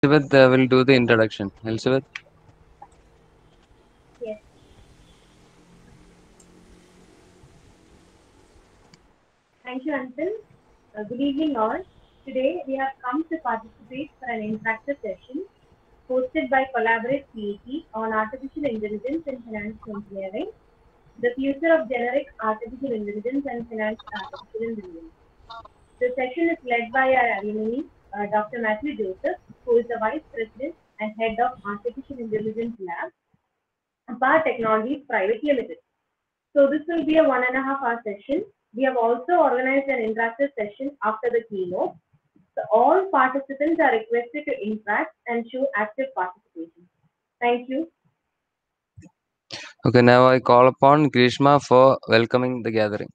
Elizabeth will do the introduction. Elizabeth. Yes. Thank you, Anton. Good evening, all. Today, we have come to participate for an interactive session hosted by Collaborate CET on artificial intelligence and financial engineering, the future of generic artificial intelligence and financial artificial intelligence. The session is led by our alumni, Dr. Matthew Joseph, who is the Vice President and Head of Artificial Intelligence Lab, APAR Technologies Private Limited. So this will be a 1.5 hour session. We have also organized an interactive session after the keynote. So all participants are requested to interact and show active participation. Thank you. Okay, now I call upon Grishma for welcoming the gathering.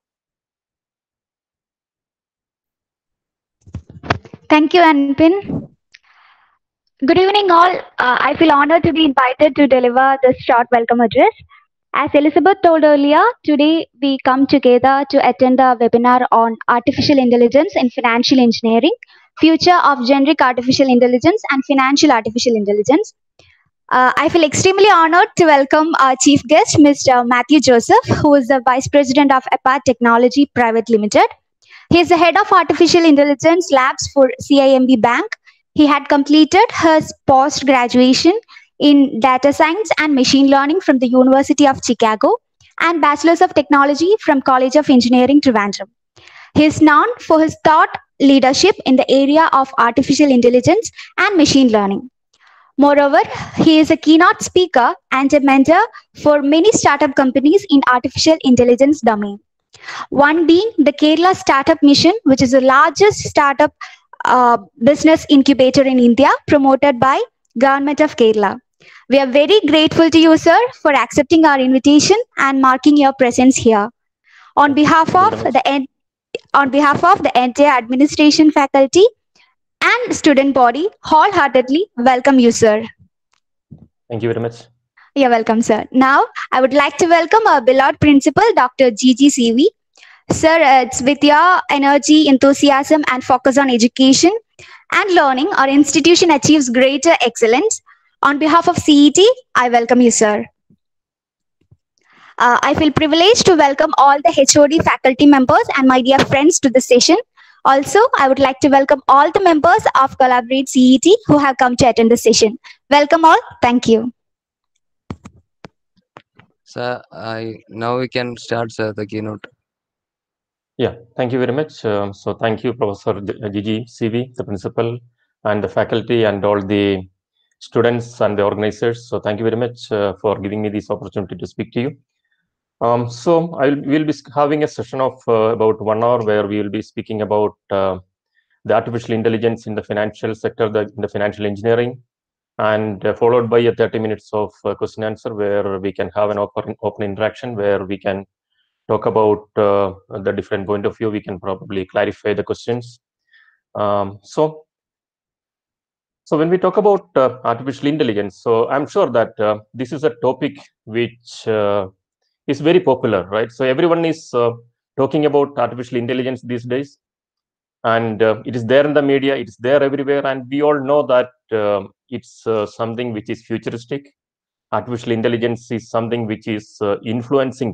Thank you, Anpin. Good evening, all. I feel honored to be invited to deliver this short welcome address. As Elizabeth told earlier, today we come together to attend a webinar on artificial intelligence in financial engineering, future of generic artificial intelligence and financial artificial intelligence. I feel extremely honored to welcome our chief guest, Mr. Matthew Joseph, who is the Vice President of APAR Technology Private Limited. He is the head of artificial intelligence labs for CIMB Bank. He had completed his post-graduation in data science and machine learning from the University of Chicago and Bachelor's of Technology from College of Engineering, Trivandrum. He is known for his thought leadership in the area of artificial intelligence and machine learning. Moreover, he is a keynote speaker and a mentor for many startup companies in artificial intelligence domain. One being the Kerala Startup Mission, which is the largest startup business incubator in India, promoted by Government of Kerala. We are very grateful to you, sir, for accepting our invitation and marking your presence here. On behalf of the entire administration, faculty, and student body, wholeheartedly welcome you, sir. Thank you very much. You're welcome, sir. Now, I would like to welcome our beloved principal, Dr. Gigi CV. Sir, it's with your energy, enthusiasm, and focus on education and learning, our institution achieves greater excellence. On behalf of CET, I welcome you, sir. I feel privileged to welcome all the HOD faculty members and my dear friends to the session. Also, I would like to welcome all the members of Collaborate CET who have come to attend the session. Welcome all. Thank you. Sir, now we can start, sir, the keynote. Yeah, thank you very much. So thank you, Professor Gigi CV, the principal, and the faculty, and all the students and the organizers. So thank you very much for giving me this opportunity to speak to you. So we'll be having a session of about 1 hour where we will be speaking about the artificial intelligence in the financial sector, in the financial engineering, and followed by a 30 minutes of question answer where we can have an open interaction where we can talk about the different point of view. We can probably clarify the questions. So when we talk about artificial intelligence, so I'm sure that this is a topic which is very popular, right? So everyone is talking about artificial intelligence these days, and it is there in the media, it is there everywhere, and we all know that it's something which is futuristic. Artificial intelligence is something which is influencing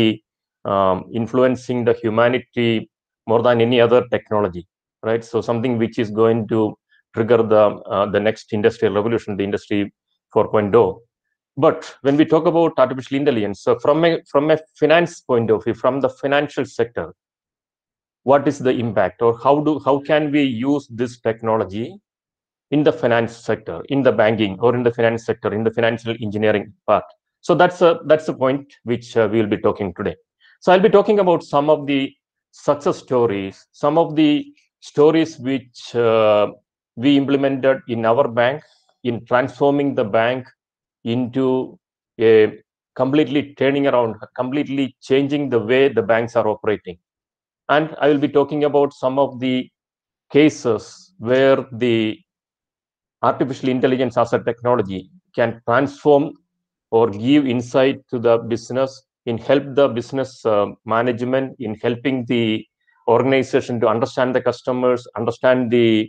the humanity more than any other technology, right? So something which is going to trigger the next industrial revolution, the industry 4.0. But when we talk about artificial intelligence, so from a finance point of view, from the financial sector, what is the impact, or how can we use this technology in the finance sector, in the banking, or in the finance sector, in the financial engineering part? So that's a point which we will be talking today. So I'll be talking about some of the success stories, some of the stories which we implemented in our bank in transforming the bank into a completely turning around, completely changing the way the banks are operating. And I will be talking about some of the cases where the artificial intelligence as a technology can transform or give insight to the business, in help the business management, in helping the organization to understand the customers, understand the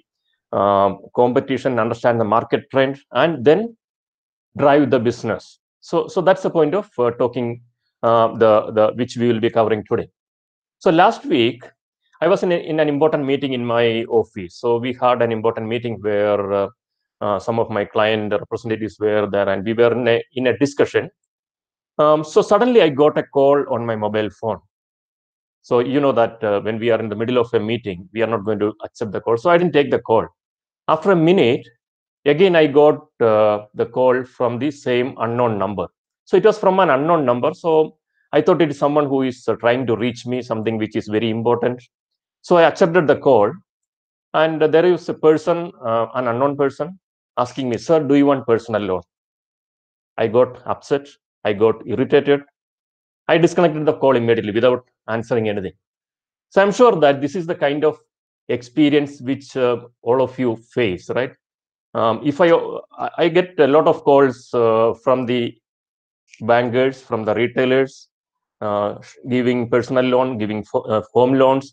competition, understand the market trend, and then drive the business. So that's the point of talking the which we will be covering today. So last week, I was in an important meeting in my office. So we had an important meeting where some of my client representatives were there, and we were in a discussion. So suddenly I got a call on my mobile phone. So you know that when we are in the middle of a meeting, we are not going to accept the call. So I didn't take the call. After a minute, again I got the call from the same unknown number. So it was from an unknown number. So I thought it is someone who is trying to reach me, something which is very important. So I accepted the call, and there is a person, an unknown person, asking me, "Sir, do you want personal loan?" I got upset. I got irritated. I disconnected the call immediately without answering anything. So I'm sure that this is the kind of experience which all of you face, right? If I get a lot of calls from the bankers, from the retailers, giving personal loan, giving home loans,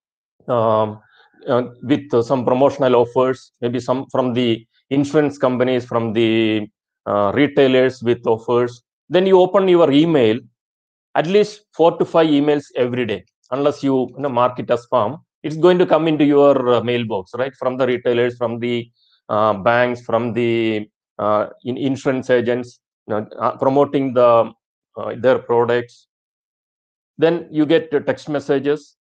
with some promotional offers, maybe some from the insurance companies, from the retailers with offers. Then you open your email, at least 4 to 5 emails every day. Unless you mark it as spam, it's going to come into your mailbox, right? From the retailers, from the banks, from the insurance agents, promoting their products. Then you get text messages.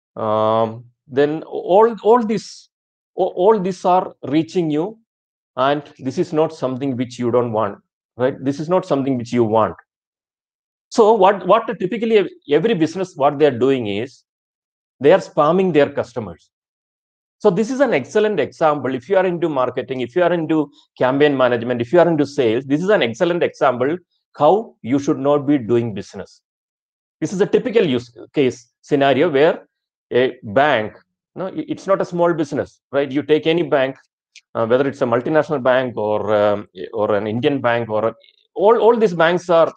Then all these are reaching you, and this is not something which you don't want, right? This is not something which you want. So what typically every business, what they are doing is they are spamming their customers. So this is an excellent example. If you are into marketing, if you are into campaign management, if you are into sales, this is an excellent example how you should not be doing business. This is a typical use case scenario where a bank, it's not a small business, right? You take any bank, whether it's a multinational bank or an Indian bank, or all these banks are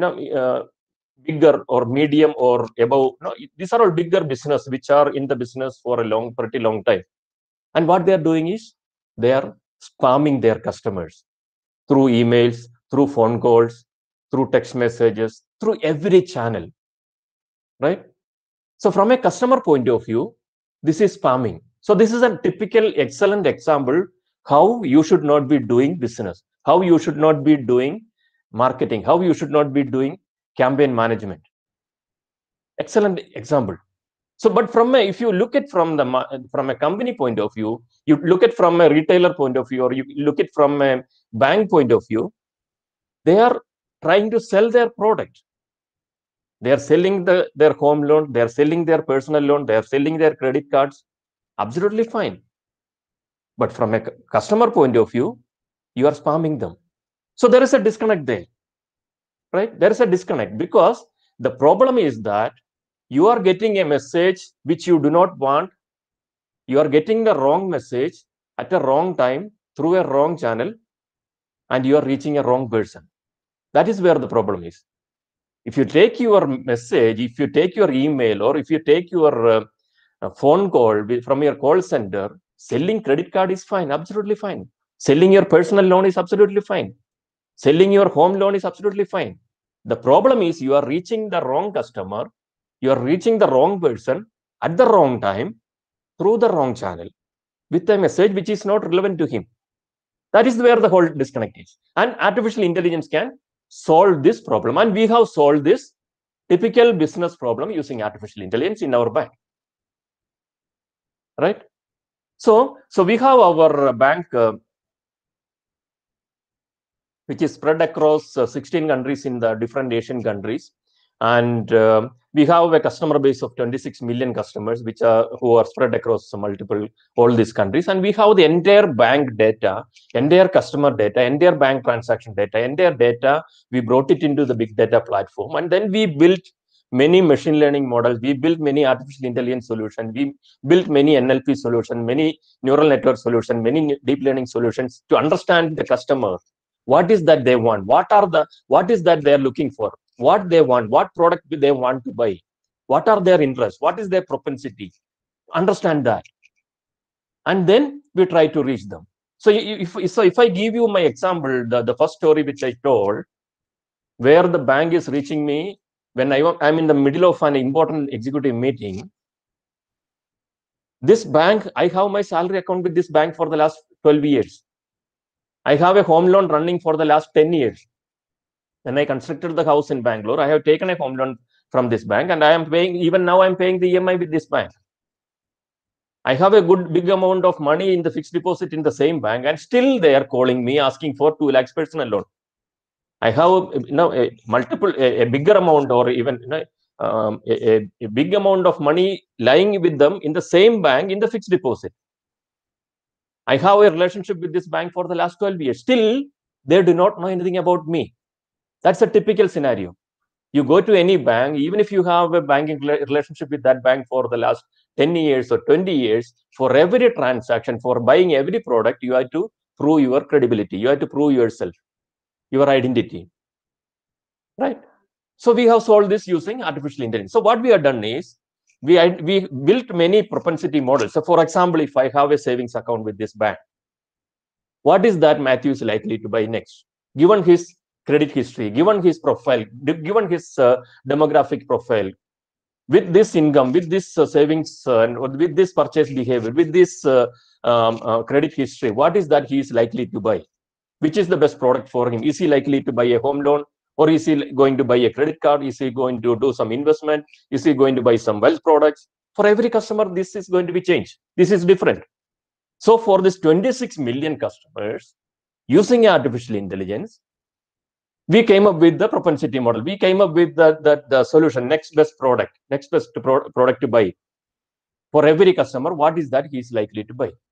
bigger or medium or above. These are all bigger business which are in the business for a pretty long time. And what they are doing is they are spamming their customers through emails, through phone calls, through text messages, through every channel, right? So from a customer point of view, this is spamming. So this is a typical excellent example how you should not be doing business, how you should not be doing marketing, how you should not be doing campaign management. Excellent example. So, but if you look at from a company point of view, you look at from a retailer point of view, or you look at from a bank point of view, they are trying to sell their product. They are selling their home loan, they are selling their personal loan, they are selling their credit cards. Absolutely fine. But from a customer point of view, you are spamming them. So there is a disconnect there, right? There is a disconnect because the problem is that you are getting a message which you do not want. You are getting the wrong message at a wrong time through a wrong channel, and you are reaching a wrong person. That is where the problem is. If you take your message, if you take your email, or if you take your phone call from your call center, selling credit card is fine, absolutely fine. Selling your personal loan is absolutely fine. Selling your home loan is absolutely fine. The problem is you are reaching the wrong customer, you are reaching the wrong person at the wrong time through the wrong channel with a message which is not relevant to him. That is where the whole disconnect is. And artificial intelligence can solve this problem. And we have solved this typical business problem using artificial intelligence in our bank. Right? So we have our bank which is spread across 16 countries in the different Asian countries. And we have a customer base of 26 million customers, who are spread across all these countries. And we have the entire bank data, entire customer data, entire bank transaction data, entire data. We brought it into the big data platform. And then we built many machine learning models. We built many artificial intelligence solutions. We built many NLP solutions, many neural network solutions, many deep learning solutions to understand the customer. What is that they want? What is that they're looking for? What they want? What product do they want to buy? What are their interests? What is their propensity? Understand that. and then we try to reach them. So if I give you my example, the first story which I told, where the bank is reaching me when I'm in the middle of an important executive meeting. This bank, I have my salary account with this bank for the last 12 years. I have a home loan running for the last 10 years. When I constructed the house in Bangalore, I have taken a home loan from this bank, and I am paying, even now I'm paying the EMI with this bank. I have a big amount of money in the fixed deposit in the same bank, and still they are calling me asking for 2 lakhs personal loan. I have a bigger amount, or even a big amount of money lying with them in the same bank in the fixed deposit. I have a relationship with this bank for the last 12 years. Still, they do not know anything about me. That's a typical scenario. You go to any bank, even if you have a banking relationship with that bank for the last 10 years or 20 years, for every transaction, for buying every product, you have to prove your credibility. You have to prove yourself, your identity, right? So we have solved this using artificial intelligence. So what we have done is, we built many propensity models. So for example, if I have a savings account with this bank, what is that Matthew is likely to buy next? Given his credit history, given his profile, given his demographic profile, with this income, with this savings, with this purchase behavior, with this credit history, what is that he is likely to buy? Which is the best product for him? Is he likely to buy a home loan? Or is he going to buy a credit card? Is he going to do some investment? Is he going to buy some wealth products? For every customer, this is going to be changed. This is different. So for this 26 million customers, using artificial intelligence, we came up with the propensity model. We came up with the solution, next best product to buy. For every customer, what is that he is likely to buy?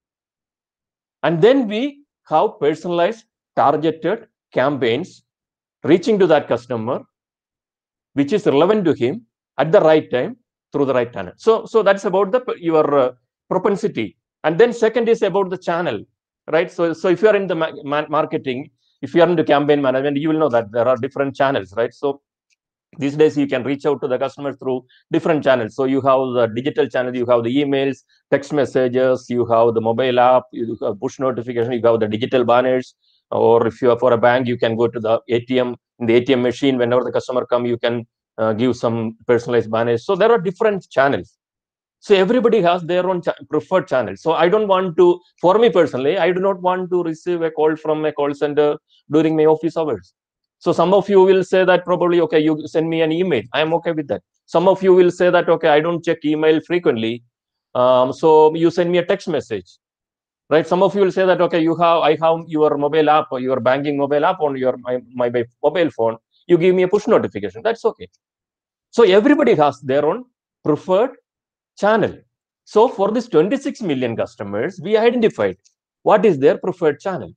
And then we have personalized, targeted campaigns reaching to that customer, which is relevant to him at the right time through the right channel. So that's about your propensity. And then second is about the channel, right? So if you are in the marketing, if you are into campaign management, you will know that there are different channels, right? So these days you can reach out to the customers through different channels. So you have the digital channel, you have the emails, text messages, you have the mobile app, you have push notification, you have the digital banners. Or if you are for a bank, you can go to the ATM. In the ATM machine, whenever the customer comes, you can give some personalized banners. So there are different channels. So everybody has their own preferred channel. So I don't want to, for me personally, I do not want to receive a call from a call center during my office hours. So some of you will say that probably, okay, you send me an email. I am okay with that. Some of you will say that, okay, I don't check email frequently. So you send me a text message. Right? Some of you will say that, okay, I have your mobile app or your banking mobile app on my mobile phone. You give me a push notification. That's okay. So everybody has their own preferred channel. So for this 26 million customers, we identified what is their preferred channel,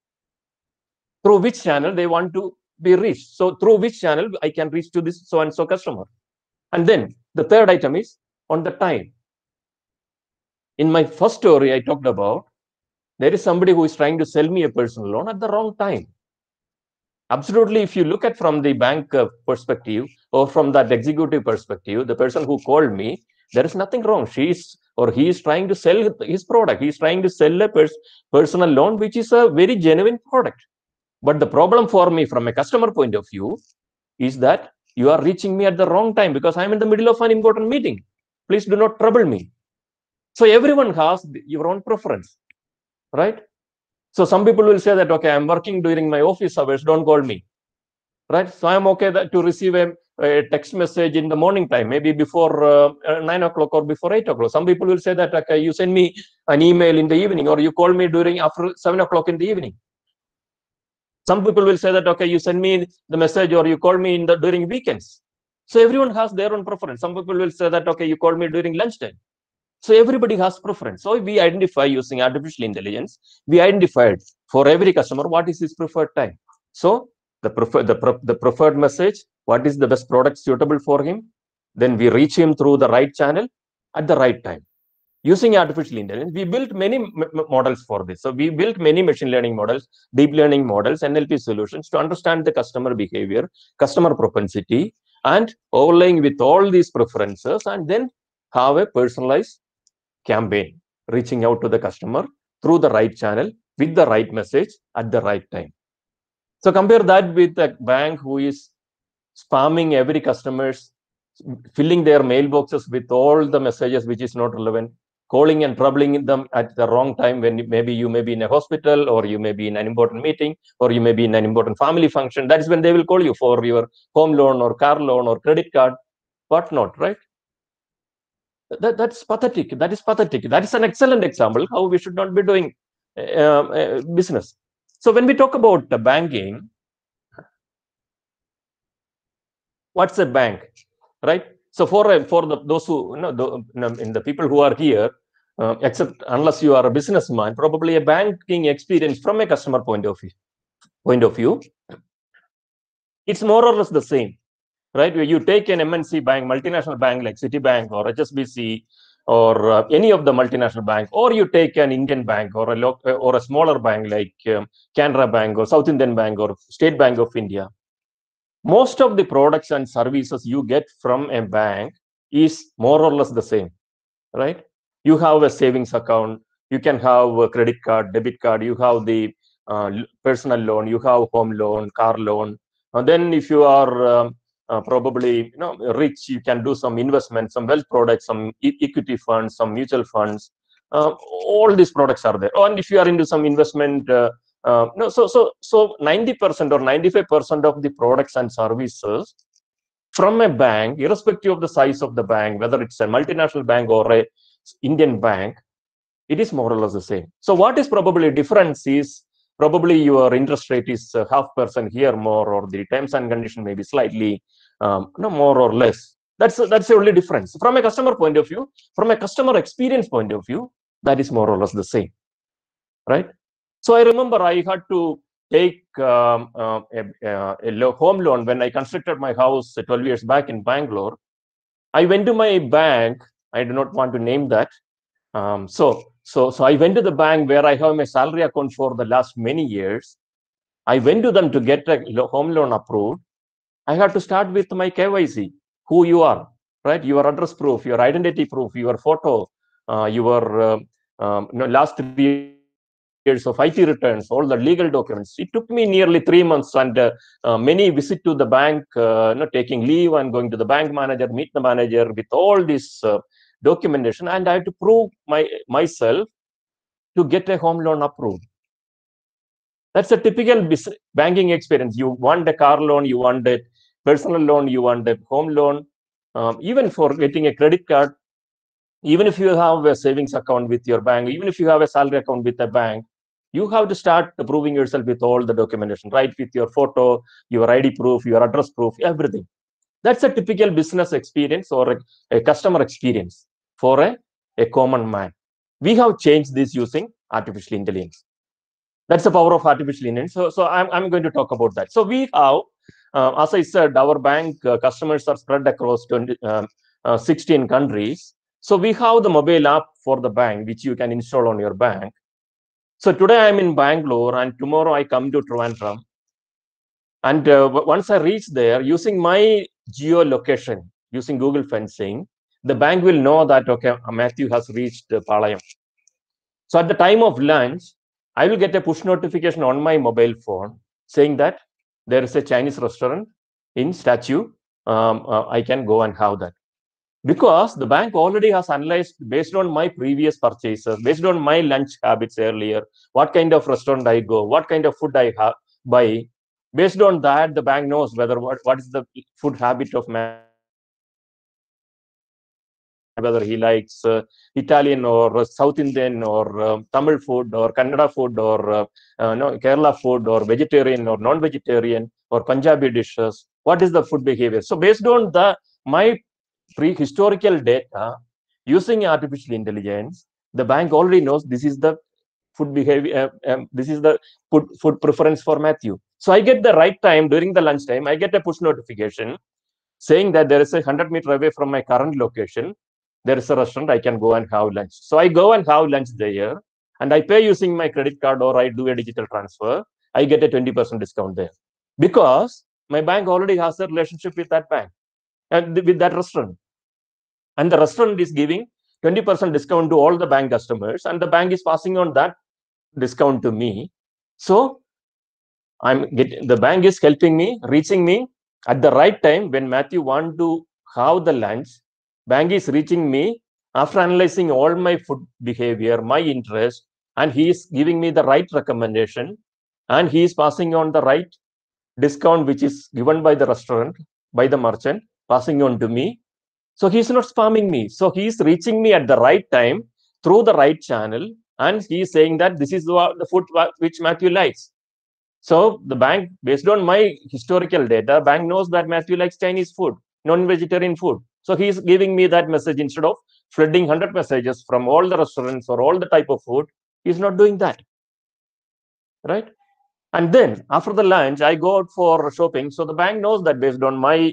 through which channel they want to be reached. So through which channel I can reach to this so and so customer. And then the third item is on the time. In my first story, I talked about there is somebody who is trying to sell me a personal loan at the wrong time. Absolutely, if you look at from the bank perspective or from that executive perspective, the person who called me, there is nothing wrong. He is trying to sell his product. He is trying to sell a personal loan, which is a very genuine product. But the problem for me from a customer point of view is that you are reaching me at the wrong time because I'm in the middle of an important meeting. Please do not trouble me. So everyone has your own preference, right? So some people will say that, okay, I'm working during my office hours, don't call me, right? So I'm okay to receive a text message in the morning time, maybe before 9 o'clock or before 8 o'clock. Some people will say that, okay, you send me an email in the evening or you call me after 7 o'clock in the evening. Some people will say that, okay, you send me the message or you call me during weekends. So everyone has their own preference. Some people will say that, okay, you call me during lunchtime. So everybody has preference. So we identify using artificial intelligence. We identified for every customer what is his preferred time. So the preferred message, what is the best product suitable for him. Then we reach him through the right channel at the right time. Using artificial intelligence, we built many models for this. So we built many machine learning models, deep learning models, NLP solutions to understand the customer behavior, customer propensity, and overlaying with all these preferences, and then have a personalized campaign reaching out to the customer through the right channel with the right message at the right time. So compare that with a bank who is spamming every customers, filling their mailboxes with all the messages which is not relevant, calling and troubling them at the wrong time when maybe you may be in a hospital, or you may be in an important meeting, or you may be in an important family function. That is when they will call you for your home loan or car loan or credit card, whatnot, right? That's pathetic. That is pathetic. That is an excellent example how we should not be doing business. So when we talk about banking, what's a bank, right? So for those who in the people who are here, except unless you are a businessman, probably a banking experience from a customer point of view, it's more or less the same, right? Where you take an MNC bank, multinational bank like Citibank or HSBC or any of the multinational bank, or you take an Indian bank or a smaller bank like Canara Bank or South Indian Bank or State Bank of India. Most of the products and services you get from a bank is more or less the same, right? You have a savings account, you can have a credit card, debit card, you have the personal loan, you have home loan, car loan. And then if you are probably rich, you can do some investment, some wealth products, some equity funds, some mutual funds. All these products are there. And if you are into some investment, so 90% or 95% of the products and services from a bank, irrespective of the size of the bank, whether it's a multinational bank or a Indian bank, it is more or less the same. So what is probably difference is probably your interest rate is 0.5% here more, or the terms and condition may be slightly more or less. That's the only difference. From a customer point of view, from a customer experience point of view, that is more or less the same, right? So I remember I had to take a home loan when I constructed my house 12 years back in Bangalore. I went to my bank. I do not want to name that. So I went to the bank where I have my salary account for the last many years. I went to them to get a home loan approved. I had to start with my KYC, who you are, right? Your address proof, your identity proof, your photo, your last 3 years of IT returns, all the legal documents. It took me nearly 3 months and many visit to the bank, taking leave and going to the bank manager, meet the manager with all this documentation, and I had to prove myself to get a home loan approved. That's a typical banking experience. You want a car loan, you want a personal loan, you want a home loan, even for getting a credit card, even if you have a savings account with your bank, even if you have a salary account with a bank, you have to start proving yourself with all the documentation, right? With your photo, your ID proof, your address proof, everything. That's a typical business experience or a customer experience for a common man. We have changed this using artificial intelligence. That's the power of artificial intelligence. So I'm going to talk about that. So we have, as I said, our bank customers are spread across 16 countries. So we have the mobile app for the bank, which you can install on your bank. So today I'm in Bangalore, and tomorrow I come to Trivandrum. And once I reach there, using my geolocation, using Google fencing, the bank will know that, okay, Matthew has reached Palayam. So at the time of lunch, I will get a push notification on my mobile phone saying that there is a Chinese restaurant in Statue. I can go and have that. Because the bank already has analyzed, based on my previous purchases, based on my lunch habits earlier, what kind of restaurant I go, what kind of food I buy. Based on that, the bank knows whether what is the food habit of man, whether he likes Italian or South Indian or Tamil food or Kannada food or Kerala food or vegetarian or non-vegetarian or Punjabi dishes. What is the food behavior? So based on my historical data, using artificial intelligence, the bank already knows this is the food behavior, this is the food preference for Matthew. So I get the right time during the lunchtime, I get a push notification saying that there is a 100 meters away from my current location, there is a restaurant, I can go and have lunch. So I go and have lunch there, and I pay using my credit card or I do a digital transfer. I get a 20% discount there because my bank already has a relationship with that bank and with that restaurant. And the restaurant is giving 20% discount to all the bank customers, and the bank is passing on that discount to me. So the bank is helping me, reaching me at the right time when Matthew want to have the lunch. Bank is reaching me after analyzing all my food behavior, my interest, and he is giving me the right recommendation, and he is passing on the right discount which is given by the restaurant, by the merchant, passing on to me. So he's not spamming me. So he's reaching me at the right time through the right channel, and he's saying that this is the food which Matthew likes. So the bank, based on my historical data, bank knows that Matthew likes Chinese food, non-vegetarian food. So he's giving me that message instead of flooding 100 messages from all the restaurants or all the type of food. He's not doing that, right? And then after the lunch, I go out for shopping. So the bank knows that based on my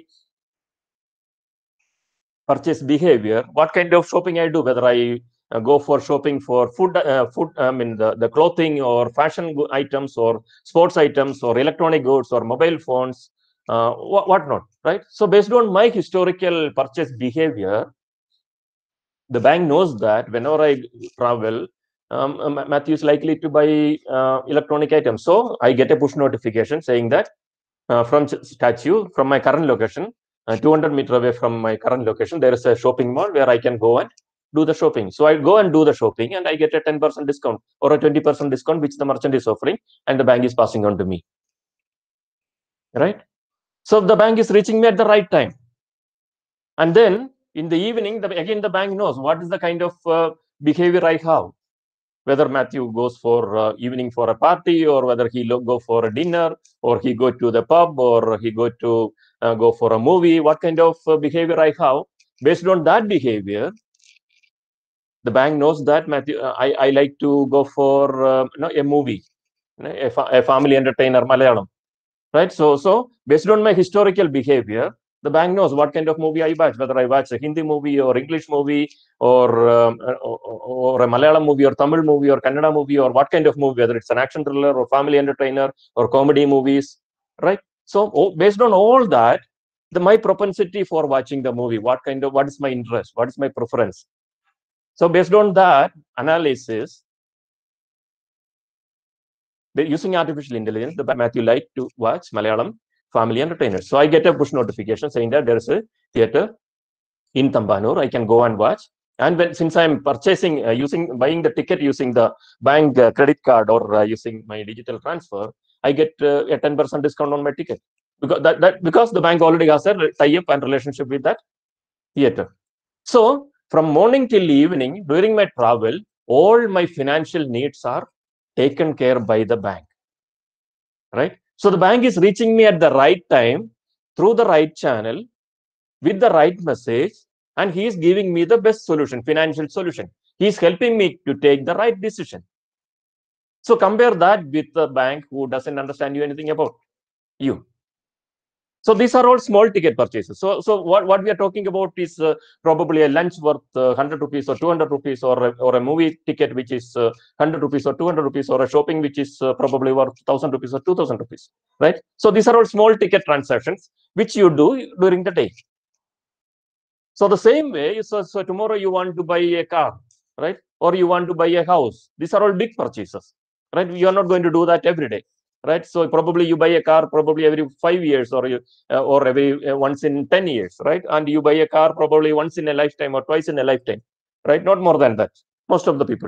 purchase behavior, what kind of shopping I do, whether I go for shopping for food, I mean the clothing or fashion items or sports items or electronic goods or mobile phones, what not, right? So based on my historical purchase behavior, the bank knows that whenever I travel, Matthew is likely to buy electronic items. So I get a push notification saying that from statue, from my current location, 200 meters away from my current location, there is a shopping mall where I can go and do the shopping. So I go and do the shopping, and I get a 10% discount or a 20% discount, which the merchant is offering, and the bank is passing on to me, right? So the bank is reaching me at the right time. And then in the evening, again, the bank knows what is the kind of behavior I have. Whether Matthew goes for evening for a party, or whether he go for a dinner, or he go to the pub, or he go to go for a movie, what kind of behavior I have. Based on that behavior, the bank knows that Matthew, I like to go for a movie, a family entertainer, Malayalam, right? So based on my historical behavior, the bank knows what kind of movie I watch, whether I watch a Hindi movie or English movie or a Malayalam movie or Tamil movie or Kannada movie, or what kind of movie, whether it's an action thriller or family entertainer or comedy movies, right? So based on all that, my propensity for watching the movie, what is my interest, what is my preference. So based on that analysis, using artificial intelligence, the Matthew like to watch Malayalam family entertainers. So I get a push notification saying that there is a theater in Tambanur. I can go and watch. And since I'm purchasing, buying the ticket using the bank credit card or using my digital transfer, I get a 10% discount on my ticket, because the bank already has a tie-up and relationship with that theater. So from morning till evening, during my travel, all my financial needs are taken care by the bank, right? So the bank is reaching me at the right time, through the right channel, with the right message, and he is giving me the best solution, financial solution. He is helping me to take the right decision. So compare that with the bank who doesn't understand you anything about you. So these are all small ticket purchases. So what we are talking about is probably a lunch worth 100 rupees or 200 rupees, or a movie ticket which is 100 rupees or 200 rupees, or a shopping which is probably worth 1,000 rupees or 2,000 rupees, right? So these are all small ticket transactions which you do during the day. So the same way, so tomorrow you want to buy a car, right? Or you want to buy a house. These are all big purchases, right? You are not going to do that every day, right? So probably you buy a car probably every 5 years, or every once in 10 years, right? And you buy a car probably once in a lifetime or twice in a lifetime, right? Not more than that, most of the people.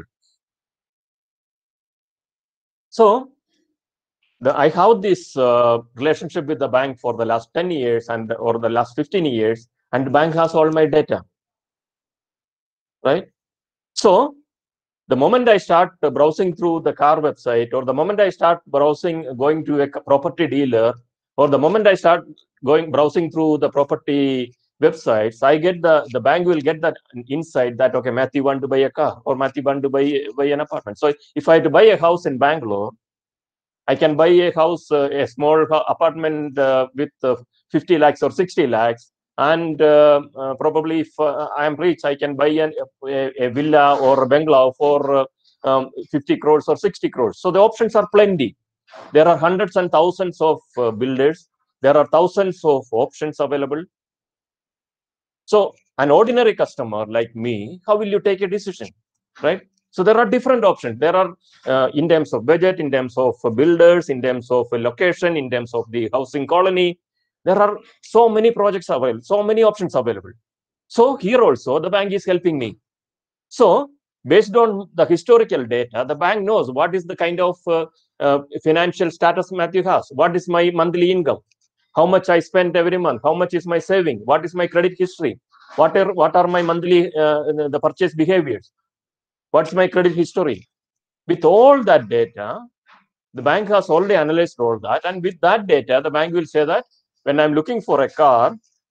So I have this relationship with the bank for the last 10 years or the last 15 years, and the bank has all my data, right? So the moment I start browsing through the car website, or the moment I start going to a property dealer, or the moment I start browsing through the property websites, I get the bank will get that insight that, okay, Matthew want to buy a car, or Matthew want to buy an apartment. So if I had to buy a house in Bangalore, I can buy a house, a small apartment with 50 lakhs or 60 lakhs. And probably if I am rich, I can buy a villa or a bungalow for 50 crores or 60 crores. So the options are plenty. There are hundreds and thousands of builders. There are thousands of options available. So an ordinary customer like me, how will you take a decision, right? So there are different options. There are in terms of budget, in terms of builders, in terms of location, in terms of the housing colony. There are so many projects available, so many options available. So here also the bank is helping me. So based on the historical data, the bank knows what is the kind of financial status Matthew has. What is my monthly income? How much I spend every month? How much is my saving? What is my credit history? What are my monthly the purchase behaviors? What's my credit history? With all that data, the bank has already analyzed all that, and with that data, the bank will say that when I'm looking for a car,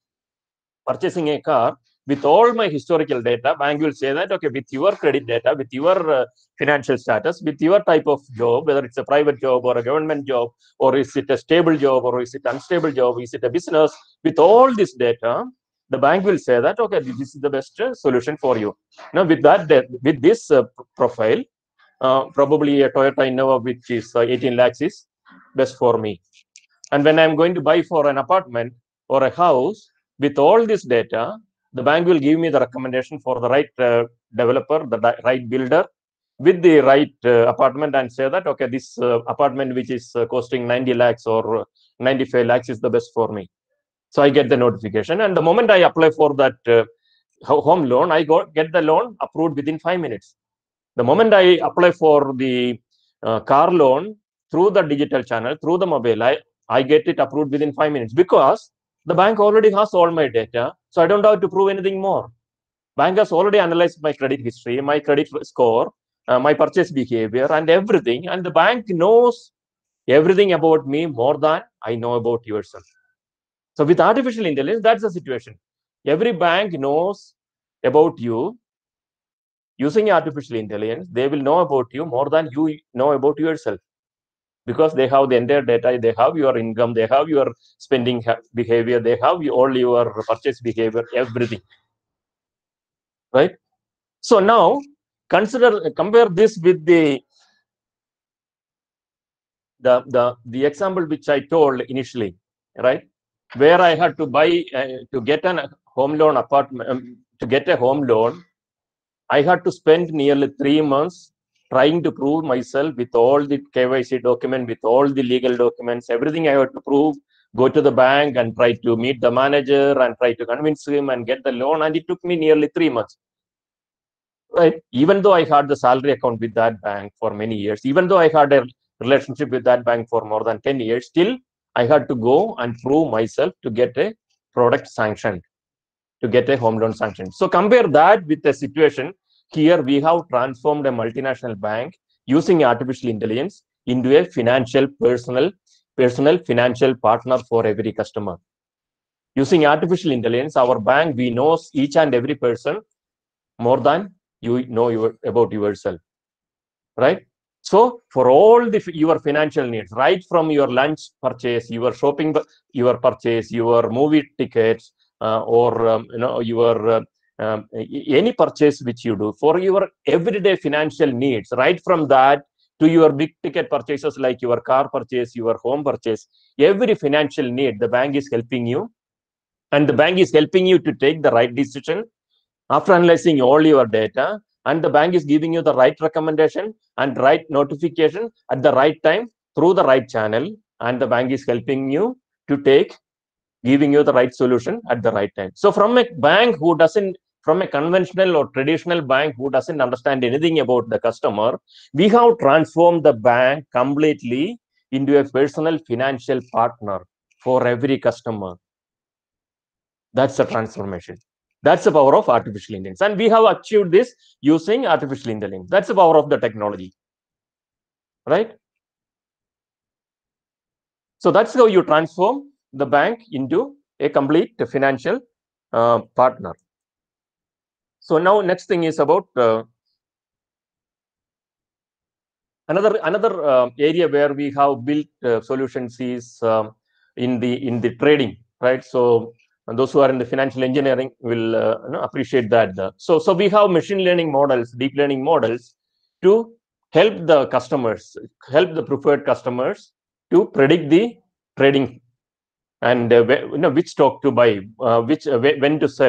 purchasing a car, with all my historical data, bank will say that, okay, with your credit data, with your financial status, with your type of job, whether it's a private job or a government job, or is it a stable job, or is it unstable job, is it a business, with all this data, the bank will say that, okay, this is the best solution for you. Now, with that, with this profile, probably a Toyota Innova, which is 18 lakhs is best for me. And when I'm going to buy for an apartment or a house, with all this data, the bank will give me the recommendation for the right developer, the right builder, with the right apartment, and say that, okay, this apartment which is costing 90 lakhs or 95 lakhs is the best for me. So I get the notification, and the moment I apply for that home loan, I get the loan approved within 5 minutes. The moment I apply for the car loan through the digital channel, through the mobile, I get it approved within 5 minutes, because the bank already has all my data. So I don't have to prove anything more. Bank has already analyzed my credit history, my credit score, my purchase behavior, and everything. And the bank knows everything about me more than I know about yourself. So with artificial intelligence, that's the situation. Every bank knows about you. Using artificial intelligence, they will know about you more than you know about yourself, because they have the entire data, they have your income, they have your spending behavior, they have all your purchase behavior, everything, right? So now compare this with the example which I told initially, right? Where I had to buy to get a home loan apartment, to get a home loan, I had to spend nearly 3 months trying to prove myself with all the KYC document, with all the legal documents, everything I had to prove, go to the bank and try to meet the manager and try to convince him and get the loan. And it took me nearly 3 months, right? Even though I had the salary account with that bank for many years, even though I had a relationship with that bank for more than 10 years, still I had to go and prove myself to get a product sanctioned, to get a home loan sanction. So compare that with the situation here. We have transformed a multinational bank using artificial intelligence into a personal financial partner for every customer. Using artificial intelligence, our bank, we know each and every person more than you know about yourself, right? So for all your financial needs, right from your lunch purchase, your shopping, your purchase, your movie tickets, or your any purchase which you do, for your everyday financial needs, right from that to your big ticket purchases like your car purchase, your home purchase, every financial need, the bank is helping you, and the bank is helping you to take the right decision after analyzing all your data, and the bank is giving you the right recommendation and right notification at the right time through the right channel, and the bank is helping you to giving you the right solution at the right time. So from a bank who doesn't, from a conventional or traditional bank who doesn't understand anything about the customer, we have transformed the bank completely into a personal financial partner for every customer. That's the transformation. That's the power of artificial intelligence. And we have achieved this using artificial intelligence. That's the power of the technology, right? So that's how you transform the bank into a complete financial partner. So now next thing is about another area where we have built solutions is in the trading, right? So those who are in the financial engineering will appreciate that. So we have machine learning models, deep learning models to help the customers, help the preferred customers to predict the trading and which stock to buy, when to sell,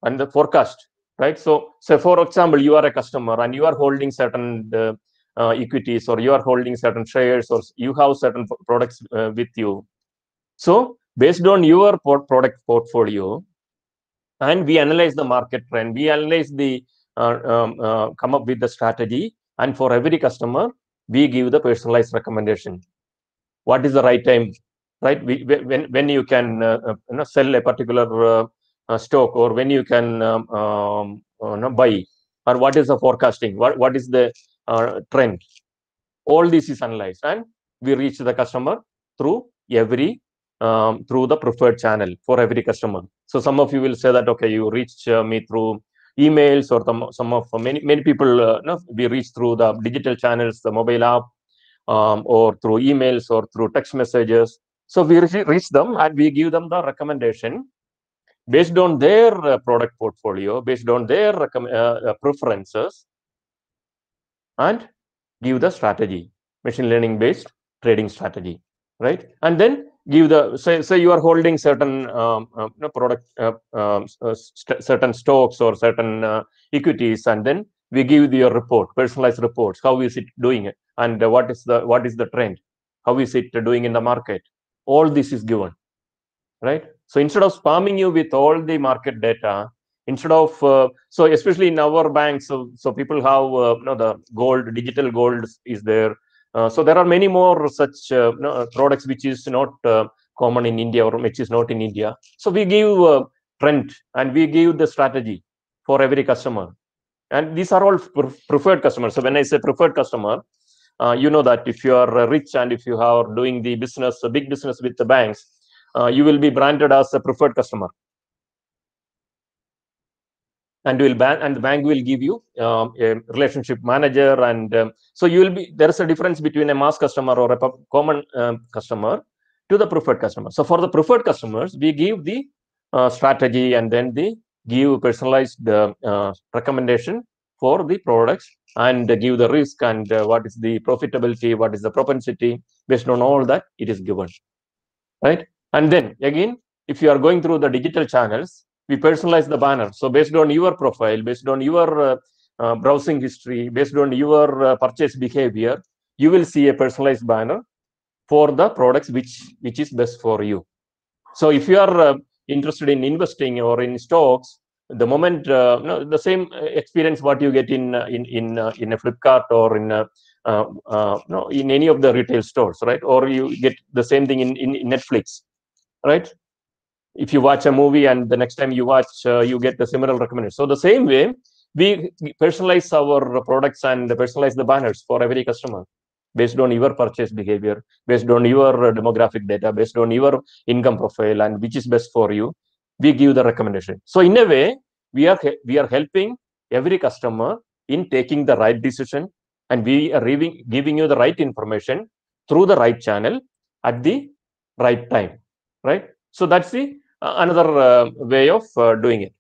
and the forecast, right? So for example, you are a customer and you are holding certain equities, or you are holding certain shares, or you have certain products with you. So based on your product portfolio, and we analyze the market trend, we analyze the come up with the strategy, and for every customer we give the personalized recommendation. What is the right time, right? When you can sell a particular stock, or when you can buy, or what is the forecasting, what is the trend. All this is analyzed, and we reach the customer through through the preferred channel for every customer. So some of you will say that, okay, you reach me through emails, or some of many people we reach through the digital channels, the mobile app, or through emails, or through text messages. So we reach them, and we give them the recommendation based on their product portfolio, based on their preferences, and give the strategy, machine learning based trading strategy, right? And then give the say you are holding certain product certain stocks or certain equities, and then we give your report, personalized reports. How is it doing it, and what is the trend? How is it doing in the market? All this is given, right? So instead of spamming you with all the market data, instead of so especially in our banks, so people have the gold, digital gold is there. So there are many more such products which is not common in India, or which is not in India. So we give trend, and we give the strategy for every customer, and these are all preferred customers. So when I say preferred customer, you know that if you are rich and if you are doing the business, a big business with the banks, you will be branded as a preferred customer, and the bank will give you a relationship manager, and so you will be, there is a difference between a mass customer or a common customer to the preferred customer. So for the preferred customers, we give the strategy, and then they give personalized recommendation for the products, and give the risk, and what is the profitability, what is the propensity. Based on all that, it is given, right? And then again, if you are going through the digital channels, we personalize the banner. So based on your profile, based on your browsing history, based on your purchase behavior, you will see a personalized banner for the products which is best for you. So if you are interested in investing or in stocks, the moment the same experience what you get in a Flipkart, or in any of the retail stores, right? Or you get the same thing in Netflix, right? If you watch a movie and the next time you watch, you get the similar recommendation. So the same way, we personalize our products and personalize the banners for every customer based on your purchase behavior, based on your demographic data, based on your income profile, and which is best for you. We give the recommendation. So in a way, we are helping every customer in taking the right decision, and we are giving you the right information through the right channel at the right time, right? So that's the another way of doing it.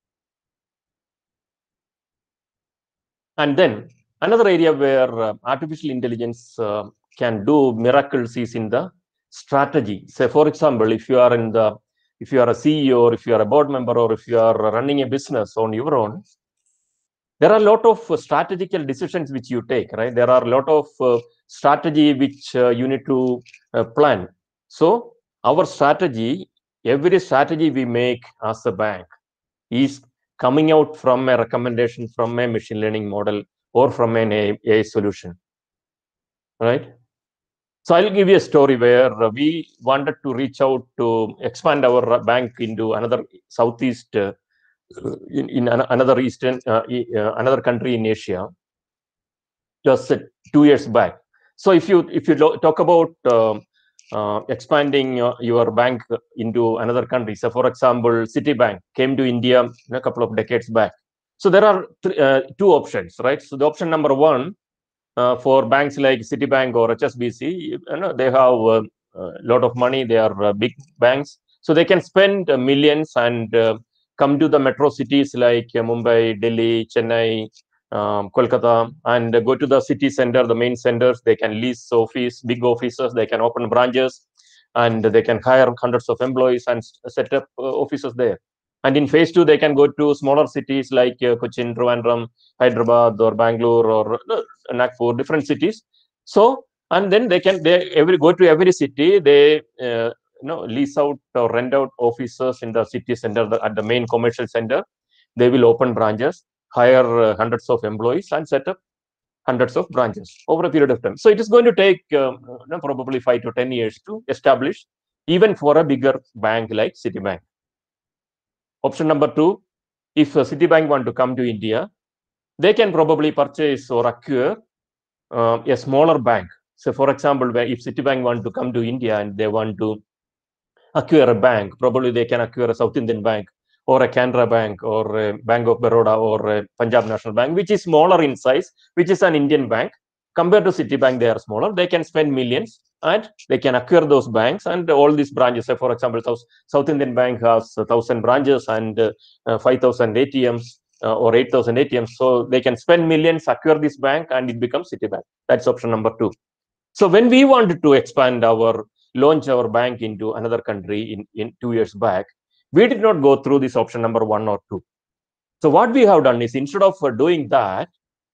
And then another area where artificial intelligence can do miracles is in the strategy. Say, for example, if you are a CEO, or if you are a board member, or if you are running a business on your own, there are a lot of strategical decisions which you take, right? There are a lot of strategy which you need to plan. So our strategy, every strategy we make as a bank, is coming out from a recommendation from a machine learning model or from an AI solution, right? So I'll give you a story where we wanted to reach out to expand our bank into another Southeast, in another Eastern, another country in Asia, just 2 years back. So if you talk about expanding your bank into another country, so for example, Citibank came to India a couple of decades back. So there are two options, right? So the option number one, for banks like Citibank or HSBC, they have a lot of money. They are big banks, so they can spend millions and come to the metro cities like Mumbai, Delhi, Chennai, Kolkata, and go to the city center, the main centers. They can lease big offices. They can open branches, and they can hire hundreds of employees and set up offices there. And in phase 2, they can go to smaller cities like Cochin, Trivandrum, Hyderabad, or Bangalore, or Nagpur, different cities. So, and then they go to every city. They lease out or rent out offices in the city center, at the main commercial center. They will open branches, hire hundreds of employees, and set up hundreds of branches over a period of time. So it is going to take probably 5 to 10 years to establish, even for a bigger bank like Citibank. Option number 2, if Citibank want to come to India, they can probably purchase or acquire a smaller bank. So, for example, if Citibank want to come to India and they want to acquire a bank, probably they can acquire a South Indian Bank or a Canara Bank or a Bank of Baroda or a Punjab National Bank, which is smaller in size, which is an Indian bank. Compared to Citibank, they are smaller. They can spend millions and they can acquire those banks and all these branches. So, for example, South Indian Bank has 1,000 branches and 5,000 ATMs or 8,000 ATMs. So they can spend millions, acquire this bank, and it becomes Citibank. That's option number 2. So when we wanted to expand launch our bank into another country in 2 years back, we did not go through this option number 1 or 2. So what we have done is, instead of doing that,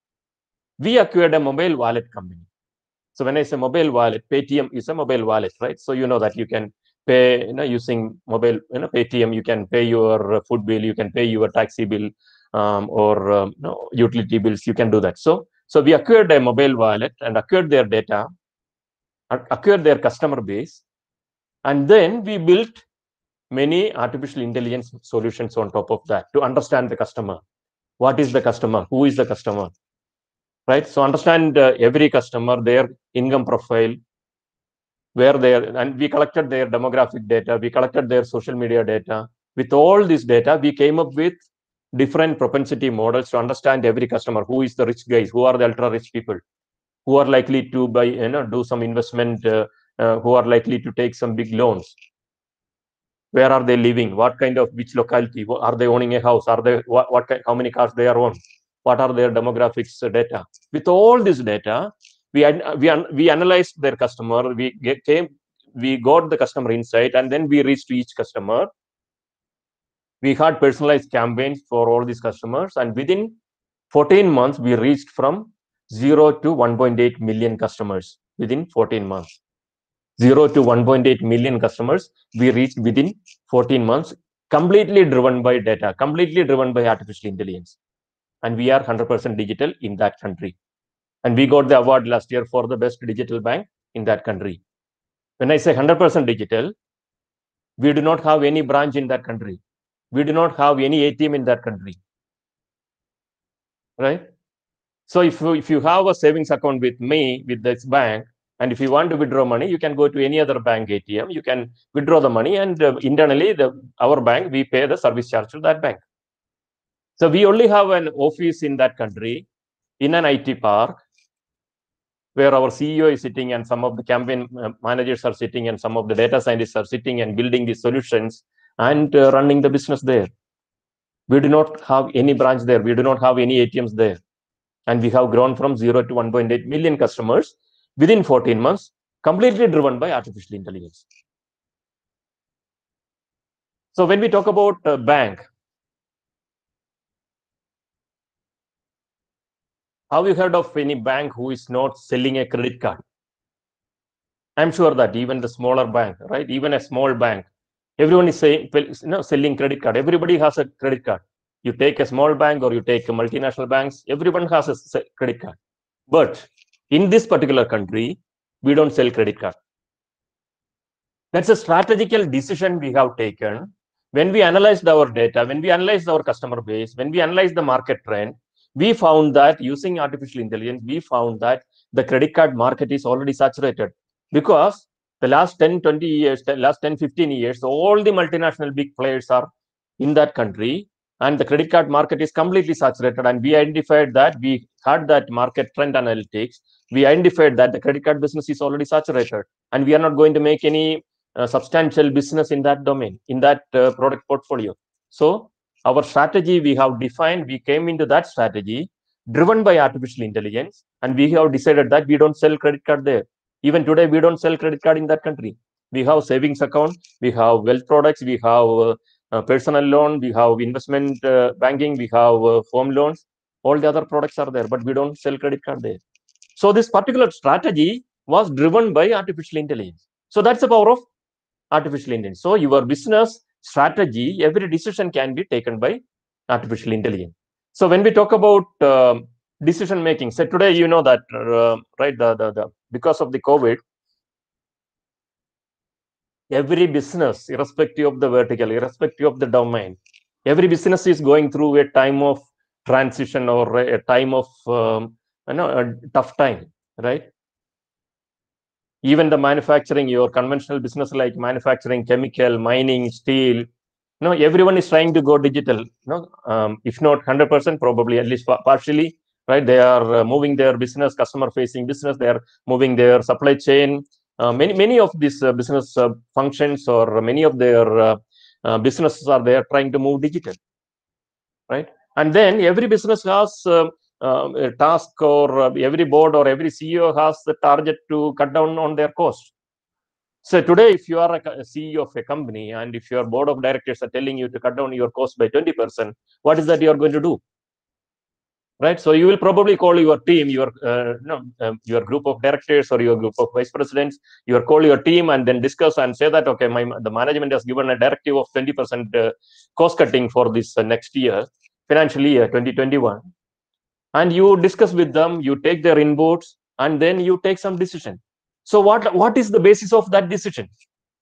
we acquired a mobile wallet company. So when I say mobile wallet, Paytm is a mobile wallet, right? So you know that you can pay, using mobile, Paytm, you can pay your food bill, you can pay your taxi bill, or utility bills. You can do that. So we acquired a mobile wallet and acquired their data, acquired their customer base, and then we built many artificial intelligence solutions on top of that to understand the customer. What is the customer? Who is the customer? Right? So understand every customer, their income profile, where they are, and we collected their demographic data, we collected their social media data. With all this data, we came up with different propensity models to understand every customer. Who is the rich guys? Who are the ultra rich people? Who are likely to buy, do some investment? Who are likely to take some big loans? Where are they living? What kind of, which locality? Are they owning a house? Are they how many cars they are on? What are their demographics data? With all this data, we analyzed their customer. We got the customer insight, and then we reached to each customer. We had personalized campaigns for all these customers, and within 14 months, we reached from 0 to 1.8 million customers within 14 months. 0 to 1.8 million customers we reached within 14 months, completely driven by data, completely driven by artificial intelligence. And we are 100% digital in that country. And we got the award last year for the best digital bank in that country. When I say 100% digital, we do not have any branch in that country. We do not have any ATM in that country. Right? So if you have a savings account with me, with this bank, and if you want to withdraw money, you can go to any other bank ATM. You can withdraw the money, and internally, our bank, we pay the service charge to that bank. So we only have an office in that country, in an IT park, where our CEO is sitting, and some of the campaign managers are sitting, and some of the data scientists are sitting and building these solutions and running the business there. We do not have any branch there. We do not have any ATMs there. And we have grown from 0 to 1.8 million customers within 14 months, completely driven by artificial intelligence. So when we talk about a bank, have you heard of any bank who is not selling a credit card? I'm sure that even the smaller bank, right? Even a small bank, everyone is saying, selling credit card. Everybody has a credit card. You take a small bank or you take a multinational banks, everyone has a credit card. But in this particular country, we don't sell credit card. That's a strategical decision we have taken. When we analyzed our data, when we analyzed our customer base, when we analyzed the market trend, we found that using artificial intelligence, we found that the credit card market is already saturated, because the last 10, 20 years, last 10, 15 years, all the multinational big players are in that country, and the credit card market is completely saturated. And we identified that, we had that market trend analytics. We identified that the credit card business is already saturated, and we are not going to make any substantial business in that domain, in that product portfolio. So our strategy we have defined, we came into that strategy driven by artificial intelligence, and we have decided that we don't sell credit card there. Even today, we don't sell credit card in that country. We have savings account, we have wealth products, we have personal loan, we have investment banking, we have home loans. All the other products are there, but we don't sell credit card there. So this particular strategy was driven by artificial intelligence. So that's the power of artificial intelligence. So your business strategy, every decision can be taken by artificial intelligence. So when we talk about decision making, so today you know that right, because of the COVID, every business, irrespective of the vertical, irrespective of the domain, every business is going through a time of transition or a time of a tough time, right? Even the manufacturing, your conventional business like manufacturing, chemical, mining, steel, everyone is trying to go digital. If not 100%, probably at least partially, right? They are moving their business, customer-facing business. They are moving their supply chain. Many of these business functions or many of their businesses are there trying to move digital, right? And then every business has a task, or every board or every CEO has the target to cut down on their cost. So today, if you are a CEO of a company and if your board of directors are telling you to cut down your cost by 20%, what is that you are going to do? Right? So you will probably call your team, your group of directors or your group of vice presidents. You will call your team and then discuss and say that, okay, the management has given a directive of 20% cost cutting for this next year, financial year 2021. And you discuss with them, you take their inputs, and then you take some decision. So what is the basis of that decision?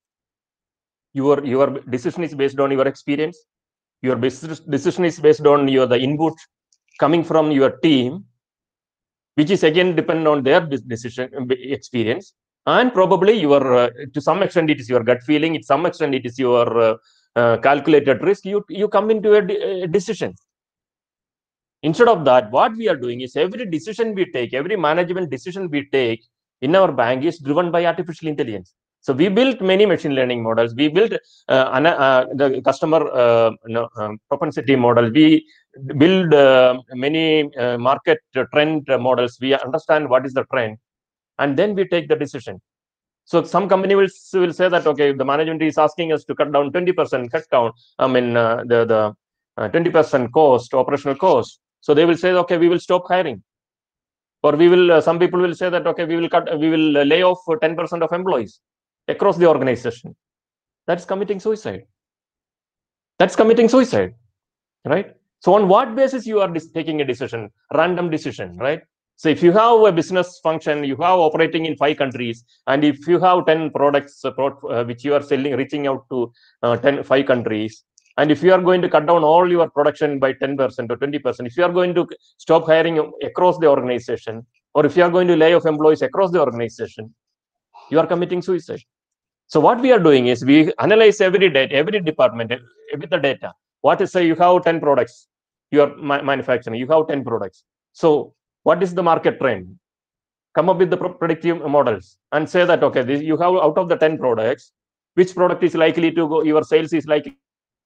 Your decision is based on your experience. Your decision is based on the input coming from your team, which is again dependent on their decision experience, and probably your to some extent it is your gut feeling. To some extent it is your calculated risk. You come into a decision. Instead of that, what we are doing is every decision we take, every management decision we take in our bank is driven by artificial intelligence. So we built many machine learning models. We built the customer propensity model. We build many market trend models. We understand what is the trend, and then we take the decision. So some company will say that, okay, the management is asking us to cut down 20% cut down. I mean the 20% cost, operational cost. So they will say, okay, we will stop hiring, or we will. Some people will say that, okay, we will lay off 10% of employees across the organization. That's committing suicide. That's committing suicide, right? So on what basis you are taking a decision? Random decision, right? So if you have a business function, you have operating in 5 countries, and if you have 10 products which you are selling, reaching out to 5 countries, and if you are going to cut down all your production by 10% or 20%, if you are going to stop hiring across the organization, or if you are going to lay off employees across the organization, you are committing suicide. So what we are doing is we analyze every department with the data. What is, say you have 10 products, you are manufacturing, you have 10 products. So what is the market trend? Come up with the predictive models and say that, okay, you have out of the 10 products, which product is likely to go, your sales is likely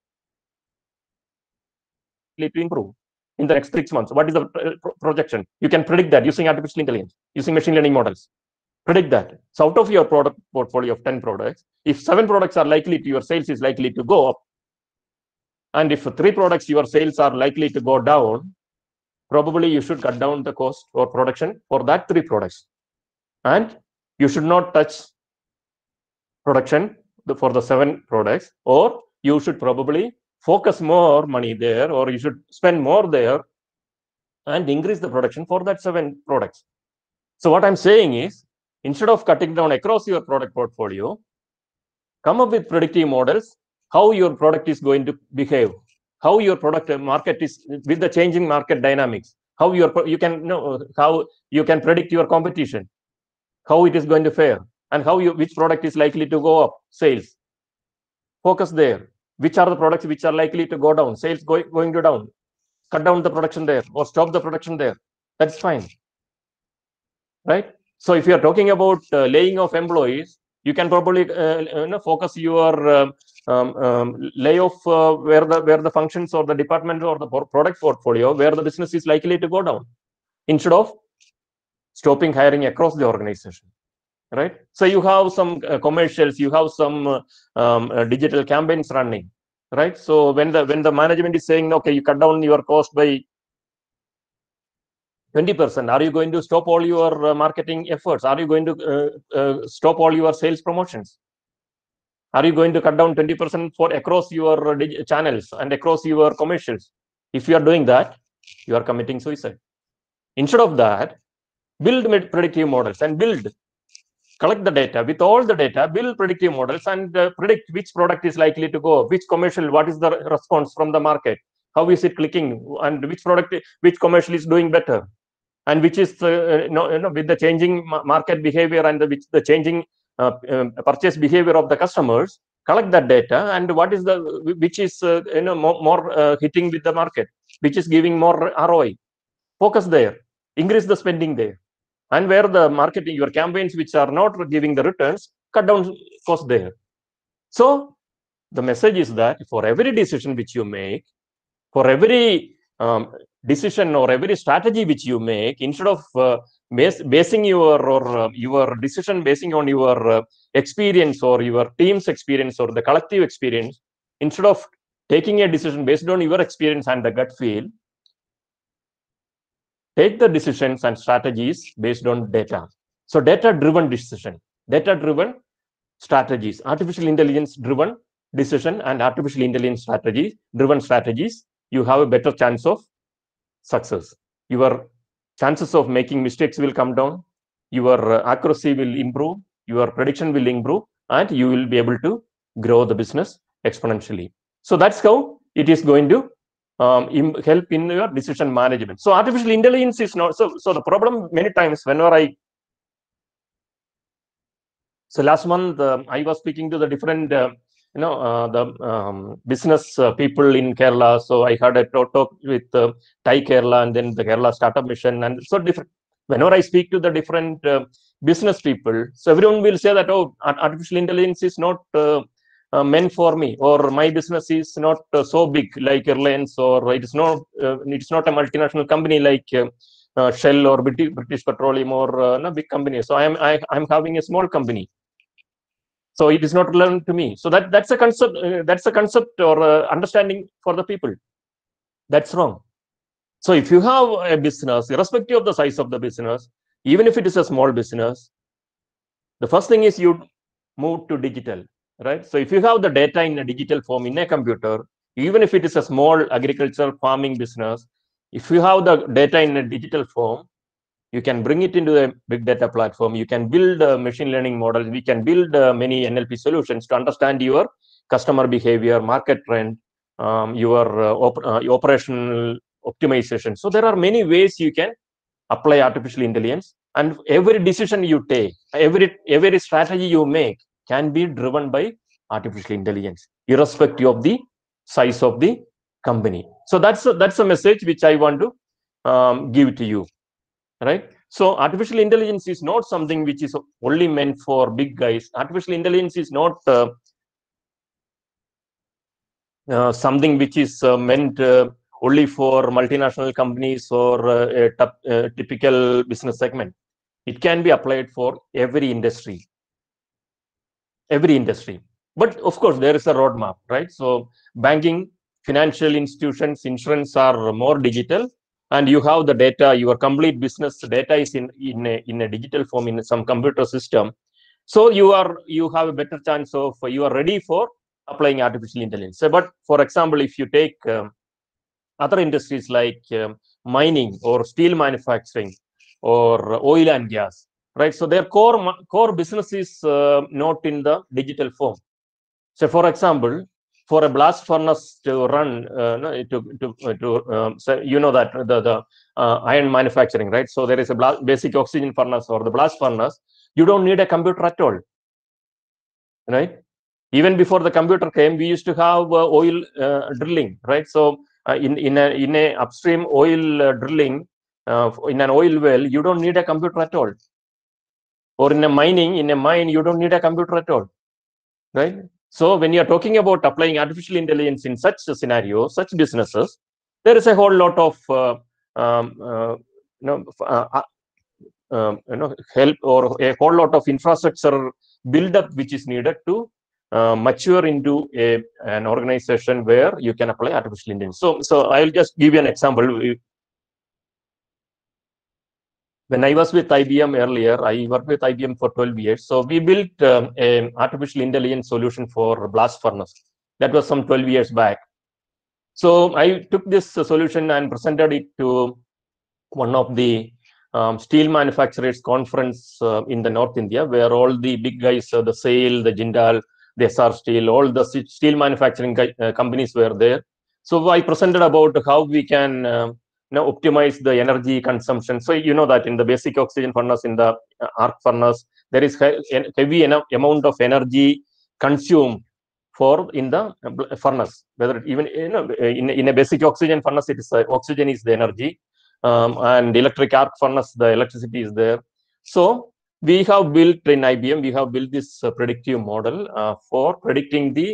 to improve in the next 6 months. What is the projection? You can predict that using artificial intelligence, using machine learning models. Predict that. So out of your product portfolio of 10 products, if 7 products are likely to, your sales is likely to go up, and if 3 products your sales are likely to go down, probably you should cut down the cost or production for that 3 products, and you should not touch production for the 7 products, or you should probably focus more money there, or you should spend more there and increase the production for that 7 products. So what I'm saying is, instead of cutting down across your product portfolio, come up with predictive models, how your product is going to behave, how your product market is with the changing market dynamics, how you can know how you can predict your competition, how it is going to fare, and which product is likely to go up sales. Focus there. Which are the products which are likely to go down, sales going to down, cut down the production there or stop the production there. That's fine, right? So if you are talking about laying off employees, you can probably focus your layoff where the functions or the department or the product portfolio where the business is likely to go down, instead of stopping hiring across the organization, right? So you have some commercials, you have some digital campaigns running. right? So when the management is saying, okay, you cut down your cost by 20%, are you going to stop all your marketing efforts? Are you going to stop all your sales promotions? Are you going to cut down 20% for across your channels and across your commercials? If you are doing that, you are committing suicide. Instead of that, build predictive models and collect the data. With all the data, build predictive models and predict which product is likely to go, which commercial, what is the response from the market, how is it clicking, and which product, which commercial is doing better, and which is with the changing market behavior and the changing purchase behavior of the customers. Collect that data and what is the which is more hitting with the market, which is giving more ROI. Focus there, increase the spending there, and where the marketing, your campaigns which are not giving the returns, cut down cost there. So the message is that for every decision which you make, for every decision or every strategy which you make, instead of basing your decision basing on your experience or your team's experience or the collective experience, instead of taking a decision based on your experience and the gut feel, take the decisions and strategies based on data. So data-driven decision, data-driven strategies, artificial intelligence-driven decision and artificial intelligence driven strategies, you have a better chance of success. Your chances of making mistakes will come down, your accuracy will improve, your prediction will improve, and you will be able to grow the business exponentially. So that's how it is going to help in your decision management. So artificial intelligence is not, so the problem many times whenever so last month I was speaking to the different business people in Kerala. So I had a talk with TiE Kerala and then the Kerala Startup Mission, and so different. Whenever I speak to the different business people, so everyone will say that, oh, artificial intelligence is not meant for me, or my business is not so big like Reliance, or it's not a multinational company like Shell or British Petroleum or no big company. So I'm having a small company. So it is not relevant to me. So that's a concept. That's a concept or understanding for the people. That's wrong. So if you have a business, irrespective of the size of the business, even if it is a small business, the first thing is you move to digital, right? So if you have the data in a digital form in a computer, even if it is a small agricultural farming business, if you have the data in a digital form, you can bring it into a big data platform. You can build machine learning models. We can build many NLP solutions to understand your customer behavior, market trend, your operational optimization. So there are many ways you can apply artificial intelligence, and every decision you take, every strategy you make can be driven by artificial intelligence, irrespective of the size of the company. So that's a message which I want to give to you. Right? So artificial intelligence is not something which is only meant for big guys. Artificial intelligence is not something which is meant only for multinational companies or a typical business segment. It can be applied for every industry. But of course, there is a roadmap, right? So banking, financial institutions, insurance are more digital. And you have the data, your complete business data is in a digital form in some computer system. So you have a better chance of, you are ready for applying artificial intelligence. So, but for example, if you take other industries like mining or steel manufacturing or oil and gas, right? So their core business is not in the digital form. So for example, for a blast furnace to run, so you know that the iron manufacturing, right? So there is a basic oxygen furnace or the blast furnace. You don't need a computer at all, right? Even before the computer came, we used to have oil drilling, right? So in a upstream oil drilling, in an oil well, you don't need a computer at all. Or in a mine, you don't need a computer at all, right? So when you're talking about applying artificial intelligence in such a scenario, such businesses, there is a whole lot of help or a whole lot of infrastructure build up which is needed to mature into an organization where you can apply artificial intelligence. So I'll just give you an example. When I was with IBM earlier, I worked with IBM for 12 years. So we built an artificial intelligence solution for blast furnace. That was some 12 years back. So I took this solution and presented it to one of the steel manufacturers conference in the North India, where all the big guys, the SAIL, the Jindal, the SR Steel, all the steel manufacturing companies were there. So I presented about how we can optimize the energy consumption. So you know that in the basic oxygen furnace, in the arc furnace, there is heavy amount of energy consumed for in the furnace. Whether even in a basic oxygen furnace, it is oxygen is the energy. And electric arc furnace, the electricity is there. So we have built in IBM, we have built this predictive model for predicting,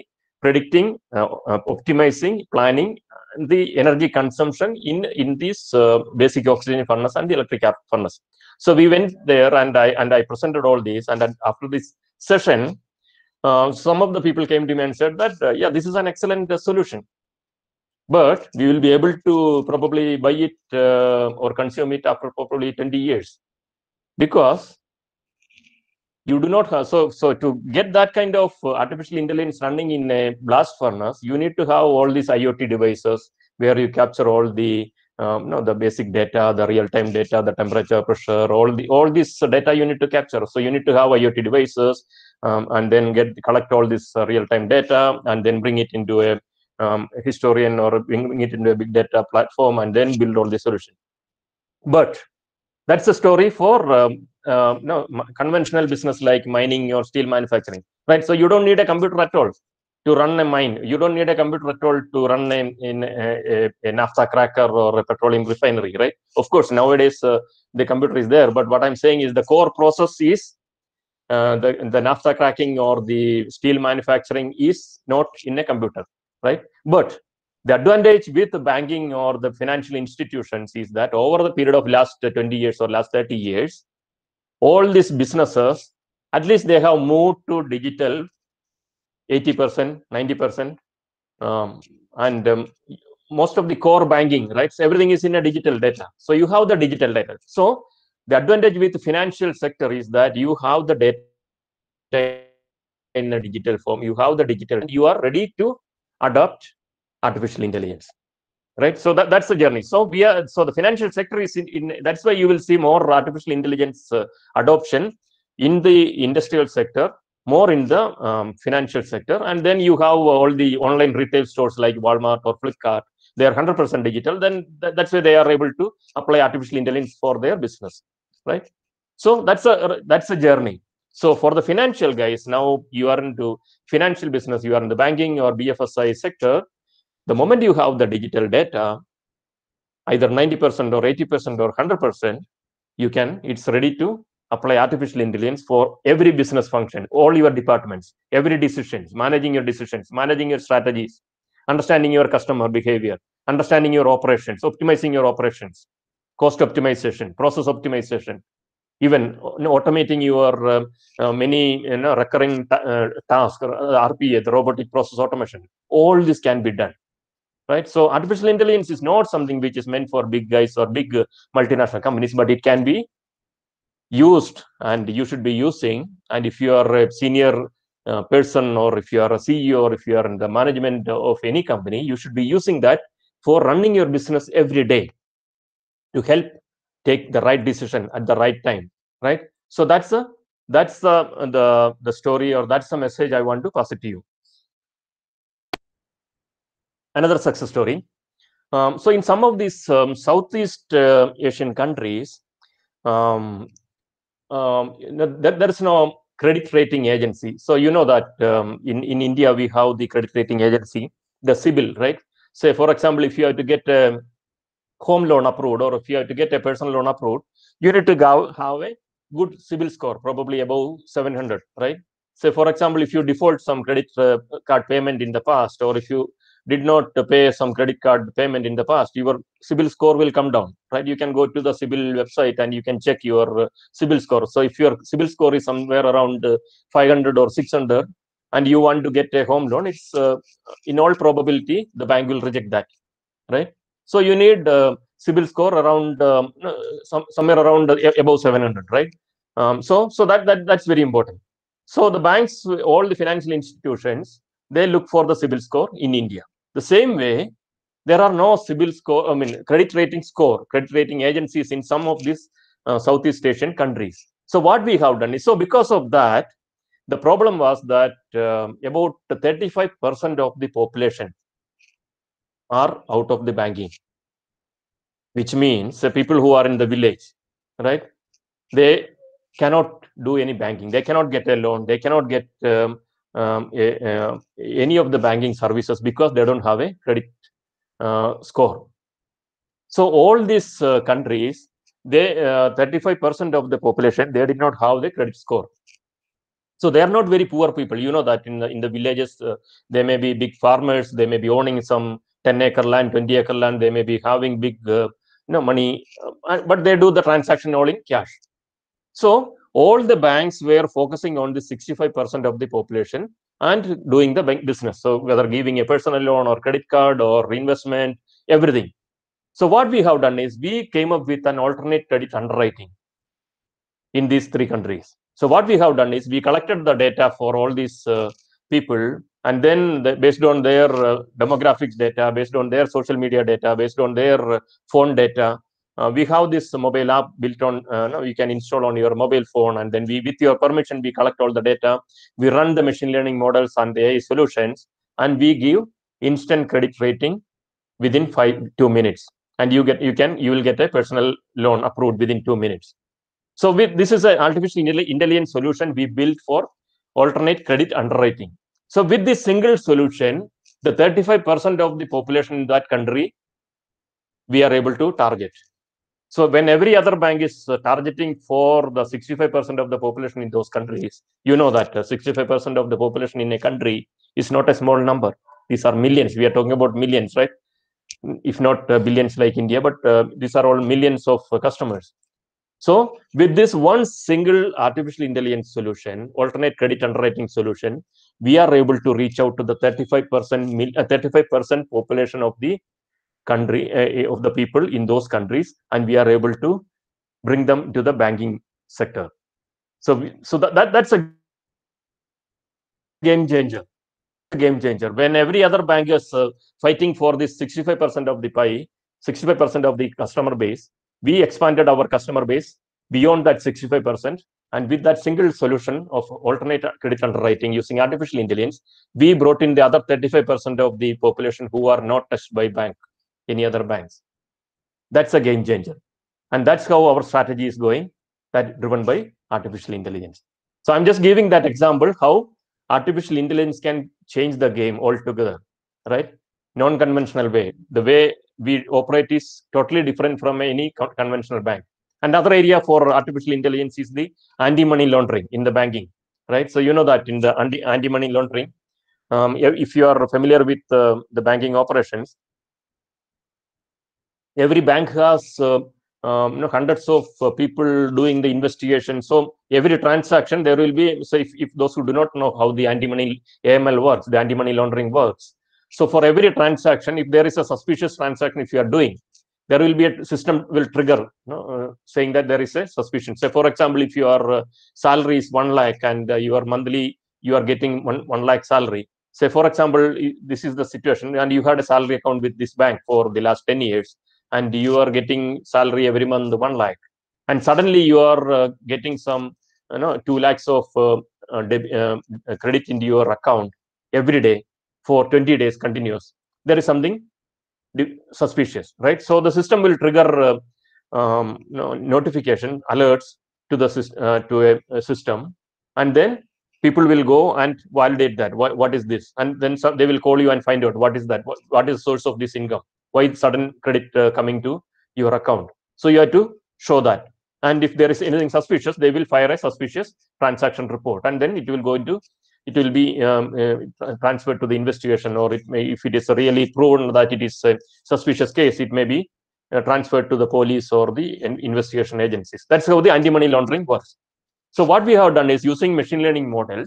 optimizing, planning the energy consumption in this basic oxygen furnace and the electric arc furnace. So we went there and I presented all these. And then after this session, some of the people came to me and said that, yeah, this is an excellent solution. But we will be able to probably buy it or consume it after probably 20 years. Because you do not have, so to get that kind of artificial intelligence running in a blast furnace, you need to have all these IoT devices where you capture all the the basic data, the real-time data, the temperature, pressure, all this data you need to capture. So you need to have IoT devices and then collect all this real-time data and then bring it into a historian or bring it into a big data platform and then build all the solution. But that's a story for conventional business like mining or steel manufacturing, right? So you don't need a computer at all to run a mine. You don't need a computer at all to run a naphtha cracker or a petroleum refinery, right? Of course, nowadays the computer is there, but what I'm saying is the core process is the naphtha cracking or the steel manufacturing is not in a computer, right? But the advantage with the banking or the financial institutions is that over the period of last 20 years or last 30 years, all these businesses, at least they have moved to digital 80%, 90%. And most of the core banking, right? So everything is in a digital data. So you have the digital data. So the advantage with the financial sector is that you have the data in a digital form. You have the digital, and you are ready to adopt artificial intelligence, right? So that's the journey. So the financial sector is in that's why you will see more artificial intelligence adoption in the industrial sector, more in the financial sector. And then you have all the online retail stores like Walmart or Flipkart. They are 100% digital. Then that's why they are able to apply artificial intelligence for their business, right? So that's a journey. So for the financial guys, now you are into financial business, you are in the banking or BFSI sector. The moment you have the digital data, either 90% or 80% or 100%, it's ready to apply artificial intelligence for every business function, all your departments, every decisions, managing your decisions, managing your strategies, understanding your customer behavior, understanding your operations, optimizing your operations, cost optimization, process optimization, even automating your many recurring tasks, RPA, the robotic process automation. All this can be done, right? So artificial intelligence is not something which is meant for big guys or big multinational companies, but it can be used, and you should be using. And if you are a senior person, or if you are a CEO, or if you are in the management of any company, you should be using that for running your business every day to help take the right decision at the right time, right? So that's the story, or that's the message I want to pass it to you. Another success story. So in some of these Southeast Asian countries, there is no credit rating agency. So you know that in India we have the credit rating agency, the CIBIL, right? Say for example, if you have to get a home loan approved, or if you have to get a personal loan approved, you need to have a good CIBIL score, probably above 700, right? Say for example, if you default some credit card payment in the past, or if you did not pay some credit card payment in the past, your CIBIL score will come down, right? You can go to the CIBIL website and you can check your CIBIL score. So if your CIBIL score is somewhere around 500 or 600, and you want to get a home loan, it's in all probability the bank will reject that, right? So you need CIBIL score around somewhere around above 700, right? So that's very important. So the banks, all the financial institutions, they look for the CIBIL score in India. The same way, there are no CIBIL score, credit rating agencies in some of these Southeast Asian countries. So what we have done is, so because of that, the problem was that about 35% of the population are out of the banking, which means the people who are in the village, right? They cannot do any banking. They cannot get a loan. They cannot get any of the banking services because they don't have a credit score. So all these countries, they 35% of the population, they did not have the credit score. So they are not very poor people. You know that in the villages, they may be big farmers. They may be owning some 10-acre land, 20-acre land. They may be having big money, but they do the transaction all in cash. So all the banks were focusing on the 65% of the population and doing the bank business. So whether giving a personal loan or credit card or investment, everything. So what we have done is we came up with an alternate credit underwriting in these three countries. So what we have done is we collected the data for all these people, and then based on their demographics data, based on their social media data, based on their phone data, we have this mobile app built on, you can install on your mobile phone, and then we, with your permission, we collect all the data. We run the machine learning models and the AI solutions, and we give instant credit rating within 2 minutes, and you will get a personal loan approved within 2 minutes. So this is an artificial intelligence solution we built for alternate credit underwriting. So with this single solution, the 35% of the population in that country, we are able to target. So when every other bank is targeting for the 65% of the population in those countries, you know that 65% of the population in a country is not a small number. These are millions. We are talking about millions, right? If not billions like India, but these are all millions of customers. So with this one single artificial intelligence solution, alternate credit underwriting solution, we are able to reach out to the 35% population of the country, of the people in those countries, and we are able to bring them to the banking sector. So that's a game changer. When every other bank is fighting for this 65% of the pie, 65% of the customer base, we expanded our customer base beyond that 65%. And with that single solution of alternate credit underwriting using artificial intelligence, we brought in the other 35% of the population who are not touched by any other banks. That's a game changer. And that's how our strategy is going, that driven by artificial intelligence. So I'm just giving that example, how artificial intelligence can change the game altogether, right? Non-conventional way. The way we operate is totally different from any conventional bank. Another area for artificial intelligence is the anti-money laundering in the banking, right? So you know that in the anti-money laundering, if you are familiar with the banking operations, every bank has hundreds of people doing the investigation. So every transaction, there will be, so if those who do not know how the anti-money AML works, the anti-money laundering works. So for every transaction, if there is a suspicious transaction, if you are doing, there will be a system will trigger saying that there is a suspicion. So for example, if your salary is 1 lakh and your monthly, you are getting 1 lakh salary. Say for example, this is the situation, and you had a salary account with this bank for the last 10 years. And you are getting salary every month 1 lakh, and suddenly you are getting some 2 lakhs of credit into your account every day for 20 days continuous. There is something suspicious, right? So the system will trigger notification alerts to the to a system, and then people will go and validate that what is this, and then they will call you and find out what is that, what is the source of this income, why sudden credit coming to your account. So you have to show that, and if there is anything suspicious, they will fire a suspicious transaction report, and then it will go into, it will be transferred to the investigation, or it may, if it is really proven that it is a suspicious case, it may be transferred to the police or the investigation agencies. That's how the anti-money laundering works. So what we have done is, using machine learning models,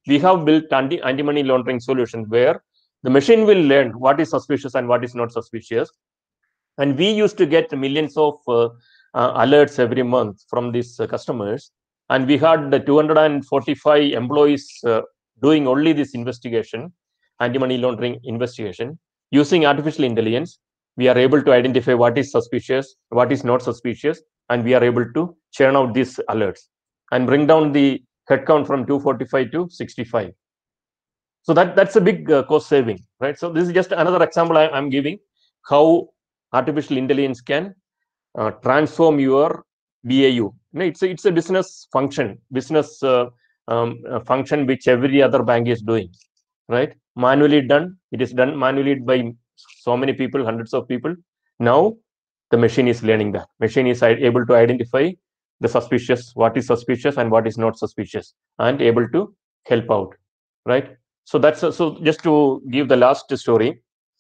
we have built anti-money laundering solutions where the machine will learn what is suspicious and what is not suspicious. And we used to get millions of alerts every month from these customers. And we had 245 employees doing only this investigation, anti-money laundering investigation. Using artificial intelligence, we are able to identify what is suspicious, what is not suspicious, and we are able to churn out these alerts and bring down the headcount from 245 to 65. So that's a big cost saving, right? So this is just another example I'm giving how artificial intelligence can transform your BAU. It's a business function, function which every other bank is doing, right? Manually done. It is done manually by so many people, hundreds of people. Now the machine is learning that. Machine is able to identify the suspicious, what is suspicious and what is not suspicious, and able to help out, right? So that's so just to give the last story.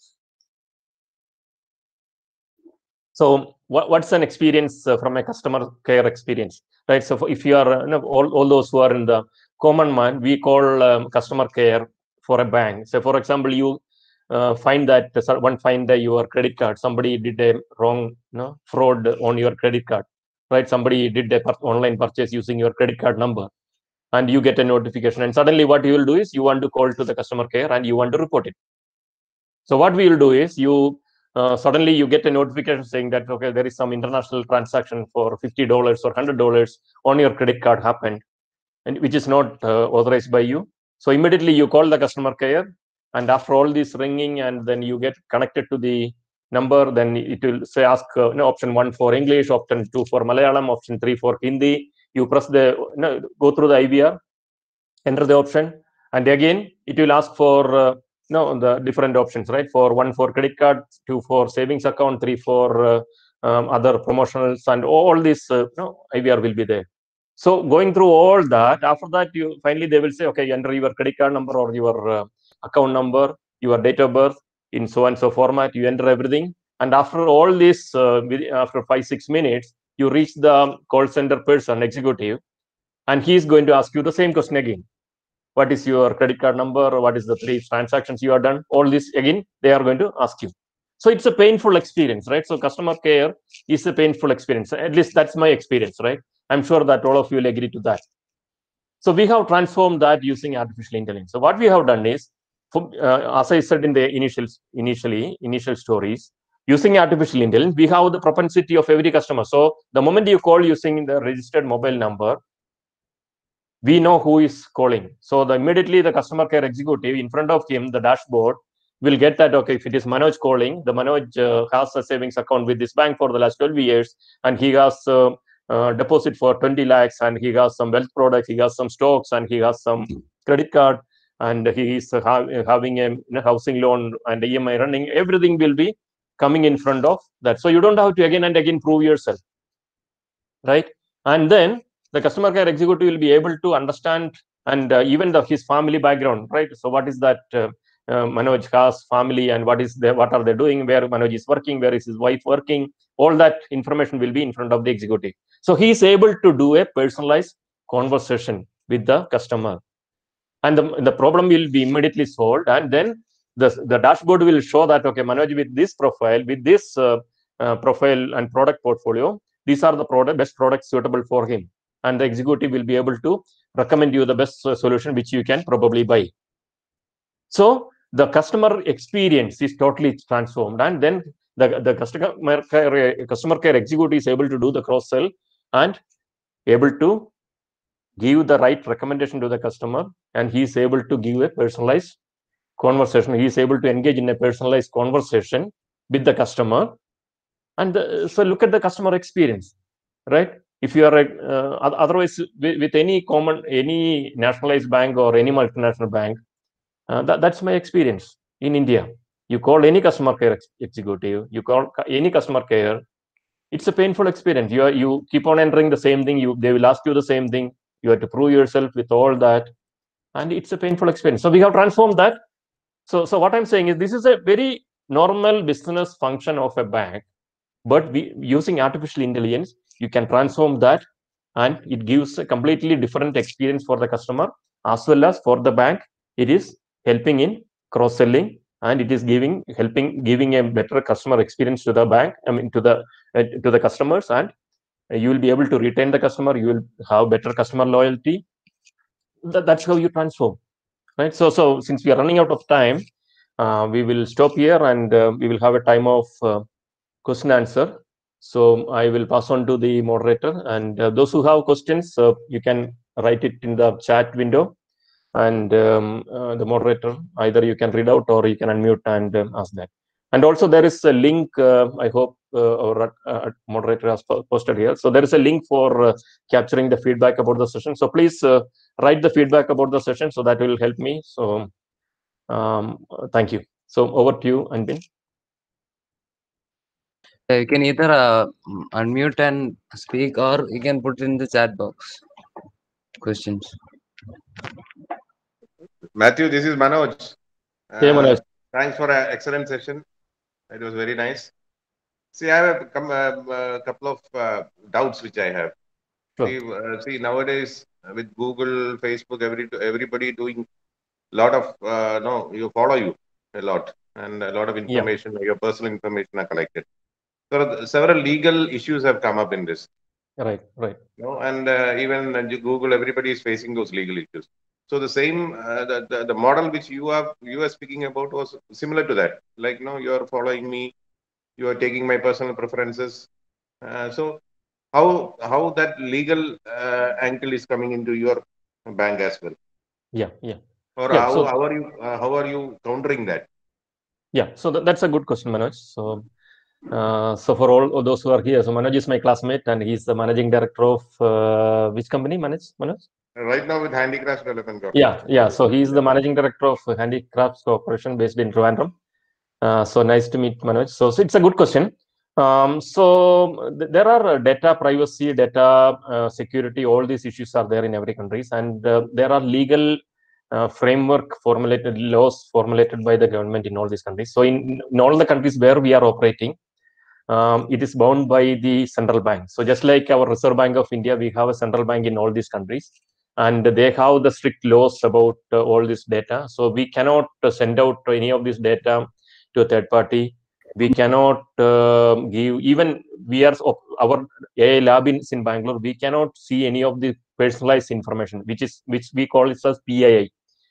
So what's an experience from a customer care experience, right? So if you are all those who are in the common man, we call customer care for a bank. So for example, you find that your credit card, somebody did a wrong fraud on your credit card, right? Somebody did a online purchase using your credit card number, and you get a notification, and suddenly what you will do is you want to call to the customer care and you want to report it. So what we will do is you suddenly you get a notification saying that, okay, there is some international transaction for $50 or $100 on your credit card happened, and which is not authorized by you. So immediately you call the customer care, and after all this ringing, and then you get connected to the number, then it will say ask option 1 for English, option 2 for Malayalam, option 3 for Hindi. You press the go through the IVR, enter the option, and again it will ask for the different options, right? For 1 for credit card, 2 for savings account, 3 for other promotionals, and all this IVR will be there. So going through all that, after that you finally they will say, okay, enter your credit card number or your account number, your date of birth in so and so format. You enter everything, and after all this, after 5-6 minutes, you reach the call center person, executive, and he is going to ask you the same question again. What is your credit card number? What is the 3 transactions you have done? All this again, they are going to ask you. So it's a painful experience, right? So customer care is a painful experience. At least that's my experience, right? I'm sure that all of you will agree to that. So we have transformed that using artificial intelligence. So what we have done is, as I said in the initial stories, using artificial intelligence, we have the propensity of every customer. So the moment you call using the registered mobile number, we know who is calling. So immediately the customer care executive, in front of him, the dashboard will get that, okay, if it is Manoj calling, the Manoj has a savings account with this bank for the last 12 years, and he has deposit for 20 lakhs, and he has some wealth products, he has some stocks, and he has some credit card, and he is having a housing loan and EMI running. Everything will be coming in front of that. So you don't have to again and again prove yourself, right? And then the customer care executive will be able to understand, and even his family background, right? So what is that Manoj has family, and what are they doing, where Manoj is working, where is his wife working, all that information will be in front of the executive. So he is able to do a personalized conversation with the customer, and the problem will be immediately solved. And then the dashboard will show that, okay, Manoj with this profile, with this profile and product portfolio, these are the best products suitable for him, and the executive will be able to recommend you the best solution which you can probably buy. So the customer experience is totally transformed, and then the customer care executive is able to do the cross sell and able to give the right recommendation to the customer, and he is able to give a personalized conversation. He is able to engage in a personalized conversation with the customer. And so look at the customer experience, right? If you are otherwise with any nationalized bank or any multinational bank, that's my experience in India. You call any customer care executive, you call any customer care, it's a painful experience. You keep on entering the same thing. They will ask you the same thing. You have to prove yourself with all that, and it's a painful experience. So we have transformed that. So what I'm saying is, this is a very normal business function of a bank, but using artificial intelligence, you can transform that, and it gives a completely different experience for the customer, as well as for the bank, it is helping in cross-selling, and it is giving a better customer experience to the bank, to the customers, and you will be able to retain the customer. You will have better customer loyalty. That's how you transform, right? So since we are running out of time, we will stop here, and we will have a time of question answer. So I will pass on to the moderator, and those who have questions, you can write it in the chat window, and the moderator, either you can read out or you can unmute and ask that. And also there is a link, I hope our moderator has posted here. So there is a link for capturing the feedback about the session. So please write the feedback about the session, so that will help me. So thank you. So over to you, Anpin. You can either unmute and speak, or you can put in the chat box questions. Matthew, this is Manoj. Hey, Manoj. Thanks for an excellent session. It was very nice. See, I have a couple of doubts which I have. Sure. See, nowadays with Google, Facebook, everybody doing a lot of you follow you a lot, and a lot of information, your personal information are collected. So several legal issues have come up in this. Right. And even Google, everybody is facing those legal issues. So the same, the model which you are speaking about was similar to that. Like, you are following me, you are taking my personal preferences. So how that legal angle is coming into your bank as well? Yeah. Or how are you countering that? Yeah. So that's a good question, Manoj. So for all those who are here, so Manoj is my classmate, and he's the managing director of which company, Manoj? Right now with Handicrafts Development Corporation. Yeah. So he's the managing director of Handicrafts Corporation based in Trivandrum. So nice to meet Manoj. So it's a good question. So there are data privacy, data security, all these issues are there in every country, and there are legal framework laws formulated by the government in all these countries. So in all the countries where we are operating, it is bound by the central bank. So just like our Reserve Bank of India, we have a central bank in all these countries, and they have the strict laws about all this data. So we cannot send out any of this data to a third party. We cannot give, even our AI lab in Bangalore, we cannot see any of the personalized information, which we call it as PII,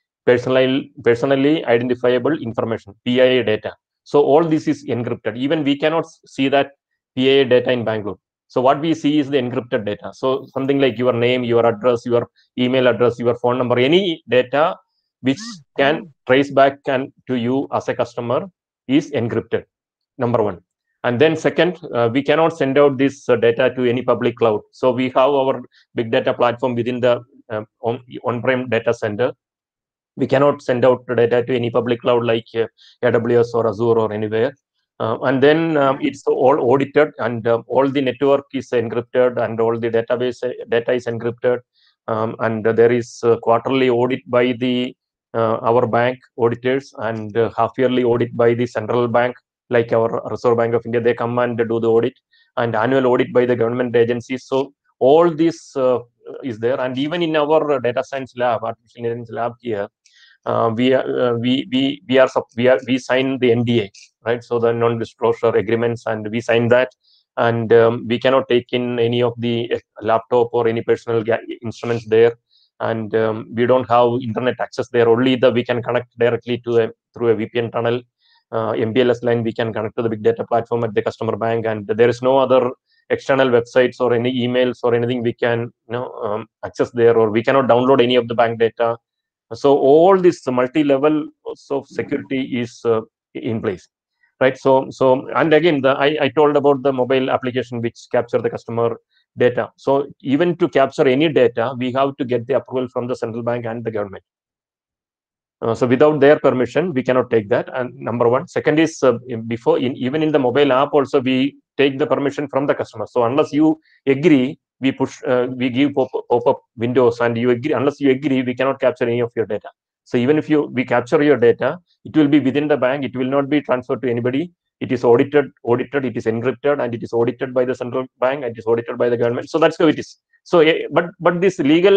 personally identifiable information, PII data. So all this is encrypted. Even we cannot see that PII data in Bangalore. So what we see is the encrypted data. So something like your name, your address, your email address, your phone number, any data which can trace back to you as a customer is encrypted, number one. And then second, we cannot send out this data to any public cloud. So we have our big data platform within the on-prem data center. We cannot send out data to any public cloud like AWS or Azure or anywhere. And then it's all audited, and all the network is encrypted, and all the database data is encrypted. And there is quarterly audit by our bank auditors, and half-yearly audit by the central bank, like our Reserve Bank of India. They come and do the audit, and annual audit by the government agencies. So all this is there. And even in our data science lab, artificial intelligence lab here, we sign the NDA, right? So the non-disclosure agreements, and we sign that, and we cannot take in any of the laptop or any personal instruments there, and we don't have internet access there. Only we can connect directly through a VPN tunnel, MPLS line. We can connect to the big data platform at the customer bank, and there is no other external websites or any emails or anything we can access there, or we cannot download any of the bank data. So all this multi-level of security is in place, right? So and again, I told about the mobile application which capture the customer data. So even to capture any data, we have to get the approval from the central bank and the government. So without their permission, we cannot take that. And number one. Second is even in the mobile app also, we take the permission from the customer. So unless you agree, we we give pop-up windows, and you agree. Unless you agree, we cannot capture any of your data. So even if we capture your data, it will be within the bank. It will not be transferred to anybody. It is audited. It is encrypted, and it is audited by the central bank, and it is audited by the government. So that's how it is. So, but this legal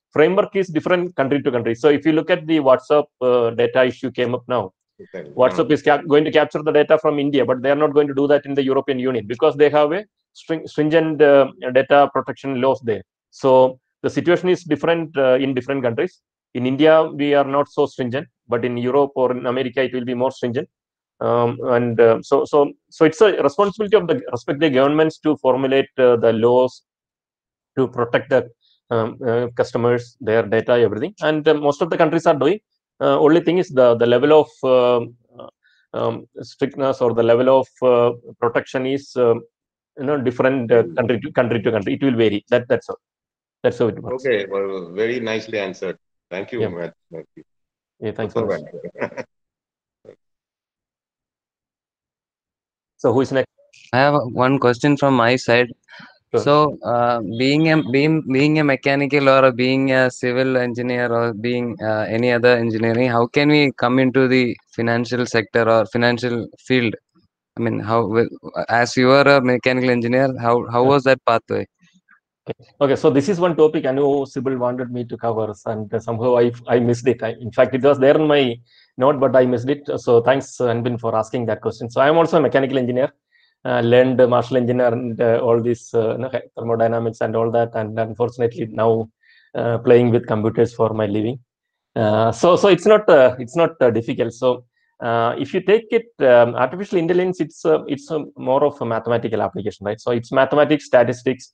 framework is different country to country. So if you look at the WhatsApp data issue came up now, WhatsApp is going to capture the data from India, but they are not going to do that in the European Union because they have a stringent data protection laws there. So the situation is different in different countries. In India, we are not so stringent, but in Europe or in America, it will be more stringent. So it's a responsibility of the respective governments to formulate the laws to protect the customers, their data, everything. And most of the countries are doing. Only thing is the level of strictness or the level of protection is different country to country. It will vary. That's all. That's how it works. Okay, well, very nicely answered. Thank you, Yeah. Matthew. Yeah, thanks Super so much. answer. So who is next? I have one question from my side. Sure. So, being a mechanical or being a civil engineer or being any other engineering, how can we come into the financial sector or financial field? I mean, as you are a mechanical engineer, how was that pathway? Okay, so this is one topic I know Sybil wanted me to cover, and somehow I missed it. In fact, it was there in my note, but I missed it. So thanks, Anbin, for asking that question. So I am also a mechanical engineer, learned martial engineer and all this thermodynamics and all that, and unfortunately now playing with computers for my living. So it's not difficult. So if you take it, artificial intelligence, it's more of a mathematical application, right? So it's mathematics, statistics.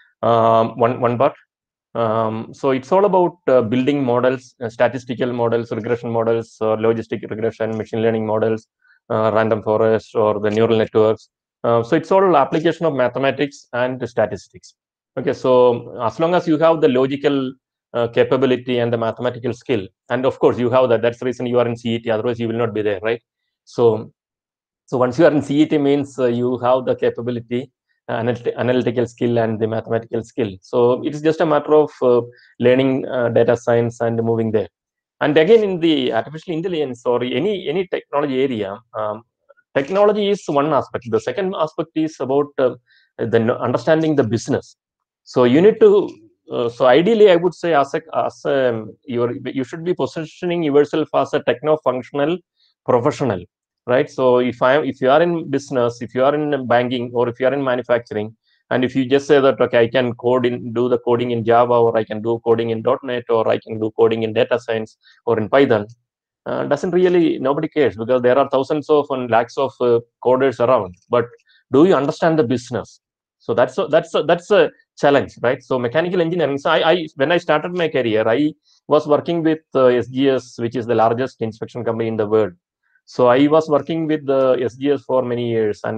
One part. So it's all about building models, statistical models, regression models, logistic regression, machine learning models, random forest, or the neural networks. So it's all application of mathematics and statistics. Okay, so as long as you have the logical capability and the mathematical skill, and of course you have that. That's the reason you are in CET. Otherwise, you will not be there, right? So once you are in CET means you have the capability, analytical skill and the mathematical skill. So it is just a matter of learning data science and moving there. And again, in the artificial intelligence or any technology area, technology is one aspect. The second aspect is about understanding the business. So you need to. So ideally, I would say you should be positioning yourself as a techno-functional professional, right? So if you are in business, if you are in banking, or if you are in manufacturing, and if you just say that, okay, I can do the coding in Java, or I can do coding in .NET, or I can do coding in data science or in Python, doesn't really, nobody cares, because there are thousands of and lakhs of coders around. But do you understand the business? So that's a challenge, right? So mechanical engineering. So when I started my career, I was working with SGS, which is the largest inspection company in the world. So I was working with the SGS for many years, and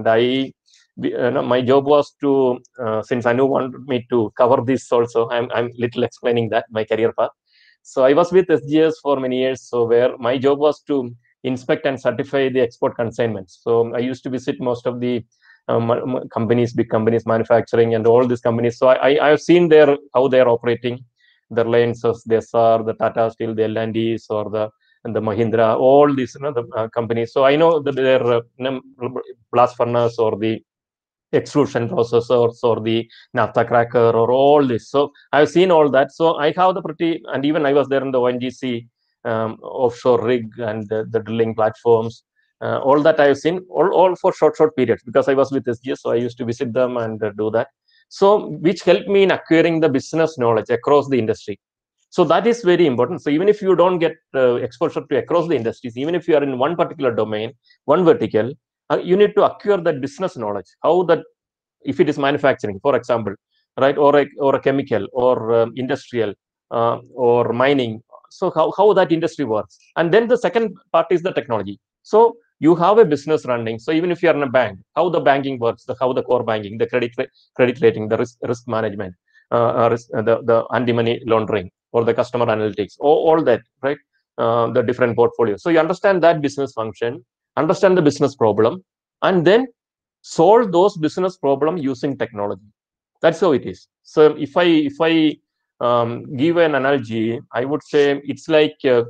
my job was to, since Anu wanted me to cover this also, I'm little explaining that my career path. So I was with SGS for many years. So where my job was to inspect and certify the export consignments. So I used to visit most of the companies, big companies, manufacturing, and all these companies. So I've seen how they are operating, the Reliances, the SR, the Tata Steel, the L&Ds, or the Mahindra, all these the companies. So I know that their blast furnace or the extrusion processors or the naphtha cracker or all this. So I've seen all that. So I have and even I was there in the ONGC offshore rig and the drilling platforms. All that I've seen, all for short periods, because I was with SGS, so I used to visit them and do that. So which helped me in acquiring the business knowledge across the industry. So that is very important. So even if you don't get exposure to across the industries, even if you are in one particular domain, one vertical, you need to acquire that business knowledge. How that, if it is manufacturing, for example, right, or a chemical, or industrial, or mining. So how that industry works. And then the second part is the technology. So you have a business running. So even if you are in a bank, how the banking works, how the core banking, the credit rating, the risk management, the anti-money laundering, or the customer analytics, all that, right? The different portfolios. So you understand that business function, understand the business problem, and then solve those business problems using technology. That's how it is. So if I give an analogy, I would say it's like how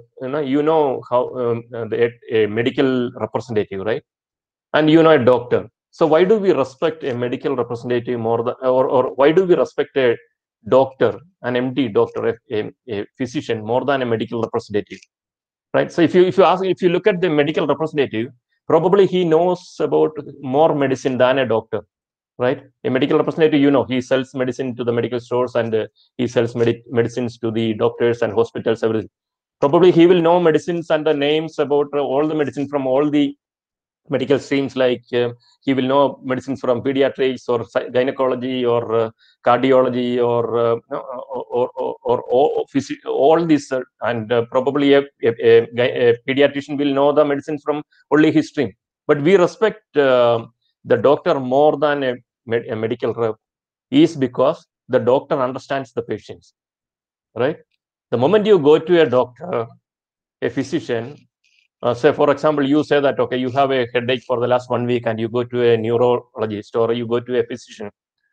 a medical representative, right? And a doctor. So why do we respect a medical representative more than, or why do we respect a doctor, an MD doctor, a physician, more than a medical representative, right? So if you look at the medical representative, probably he knows about more medicine than a doctor, right? A medical representative, he sells medicine to the medical stores, and he sells medicines to the doctors and hospitals, everything. Probably he will know medicines and the names about all the medicine from all the medical streams, like he will know medicines from pediatrics or gynecology or cardiology or all these, and probably a pediatrician will know the medicines from only his stream. But we respect the doctor more than a medical rep, is because the doctor understands the patients, right? The moment you go to a doctor, a physician, say, for example, you say that, okay, you have a headache for the last 1 week, and you go to a neurologist or you go to a physician.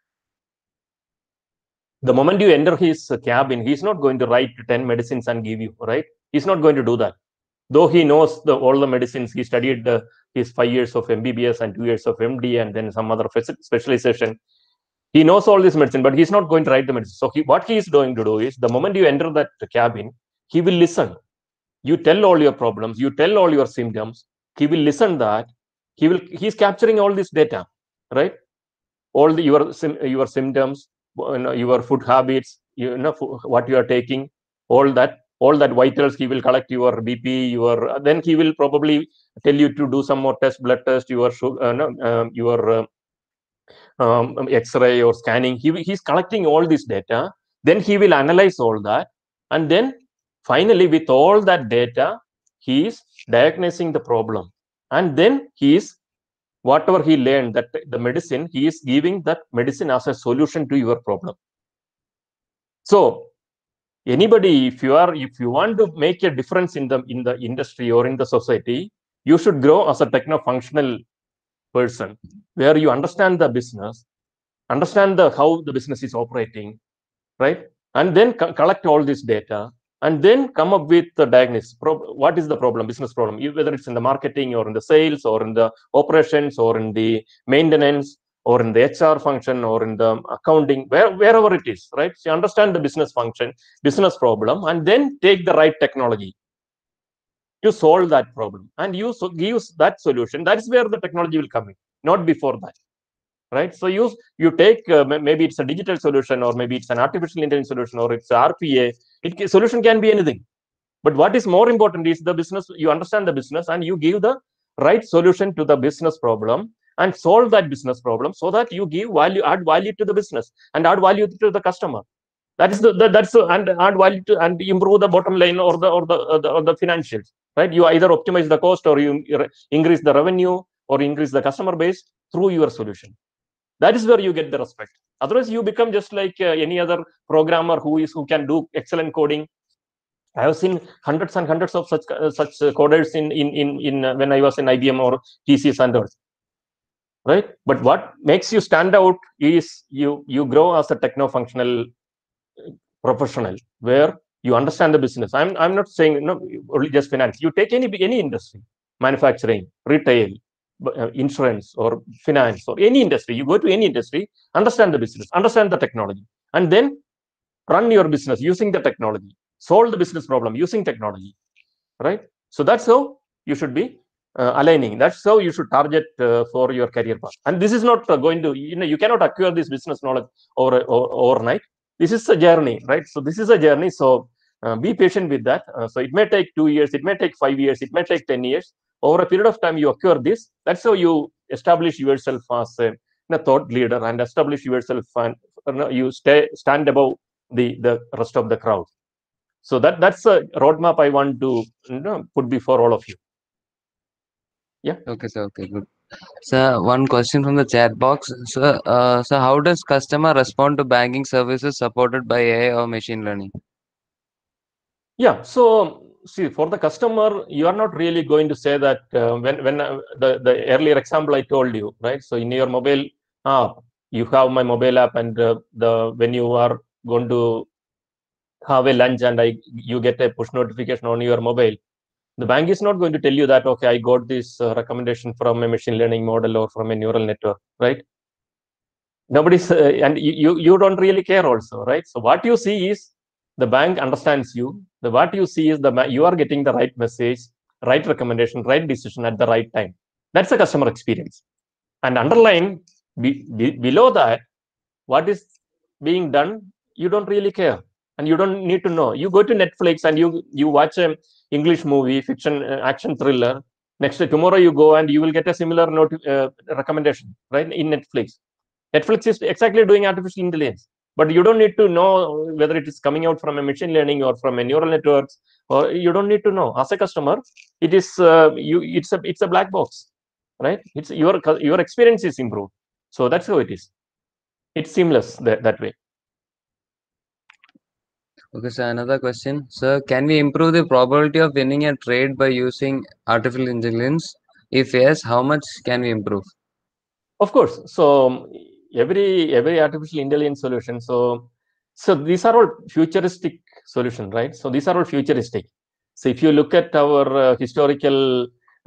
The moment you enter his cabin, he's not going to write 10 medicines and give you, right? He's not going to do that. Though he knows all the medicines, he studied his 5 years of MBBS and 2 years of MD and then some other specialization. He knows all this medicine, but he's not going to write the medicine. So what he is going to do is, the moment you enter that cabin, he will listen. You tell all your problems, you tell all your symptoms, he will listen that, he's capturing all this data, right? All your symptoms, your food habits, what you are taking, all that vitals, he will collect your BP, then he will probably tell you to do some more blood test, your X-ray or scanning. He's collecting all this data, then he will analyze all that, and then finally, with all that data, he is diagnosing the problem, and then whatever he learned, that the medicine, he is giving that medicine as a solution to your problem. So anybody, if you want to make a difference in the industry or in the society, you should grow as a techno-functional person, where you understand the business, understand how the business is operating, right? And then collect all this data, and then come up with the diagnosis. What is the problem, business problem, whether it's in the marketing or in the sales or in the operations or in the maintenance or in the HR function or in the accounting, wherever it is, right? So you understand the business function, business problem, and then take the right technology to solve that problem, and you use that solution. That is where the technology will come in, not before that, right? So you take, maybe it's a digital solution, or maybe it's an artificial intelligence solution, or it's RPA. Solution can be anything. But what is more important is the business. You understand the business, and you give the right solution to the business problem and solve that business problem, so that you give value, add value to the business and add value to the customer. And add value to, and improve the bottom line or the financials, right? You either optimize the cost, or you increase the revenue, or increase the customer base through your solution. That is where you get the respect. Otherwise, you become just like any other programmer who can do excellent coding. I have seen hundreds and hundreds of such coders in when I was in IBM or TCS and others, right? But what makes you stand out is you grow as a techno-functional professional, where you understand the business. I'm not saying only just finance. You take any industry, manufacturing, retail, insurance, or finance, or any industry. You go to any industry, understand the business, understand the technology, and then run your business using the technology, solve the business problem using technology, right? So that's how you should be aligning. That's how you should target for your career path. And this is not going to, you cannot acquire this business knowledge overnight. This is a journey, right? So this is a journey. So be patient with that. So it may take 2 years, it may take 5 years, it may take 10 years. Over a period of time, you acquire this. That's how you establish yourself as a thought leader, and establish yourself, and you stand above the rest of the crowd. So that's a roadmap I want to put before all of you. Yeah. Okay, sir. Okay, good. Sir, one question from the chat box. Sir, how does customer respond to banking services supported by AI or machine learning? Yeah. So see, for the customer, you are not really going to say that when the earlier example I told you, right? So in your mobile app, you have my mobile app, and when you are going to have a lunch and you get a push notification on your mobile, the bank is not going to tell you that, okay, I got this recommendation from a machine learning model or from a neural network, right? nobody's and you don't really care also, right? So what you see is the bank understands you. What you see is you are getting the right message, right recommendation, right decision at the right time. That's the customer experience. And underline below that, what is being done, you don't really care, and you don't need to know. You go to Netflix and you watch an English movie, fiction, action thriller. Next tomorrow you go and you will get a similar recommendation, right, in Netflix. Netflix is exactly doing artificial intelligence, but you don't need to know whether it is coming out from a machine learning or from a neural networks, or you don't need to know. As a customer, it is it's a black box, right? It's your experience is improved. So that's how it is. It's seamless that way. Okay, so another question. Sir, can we improve the probability of winning a trade by using artificial intelligence? If yes, how much can we improve? Of course. So every artificial intelligence solution. So these are all futuristic solution, right? So these are all futuristic. So if you look at our historical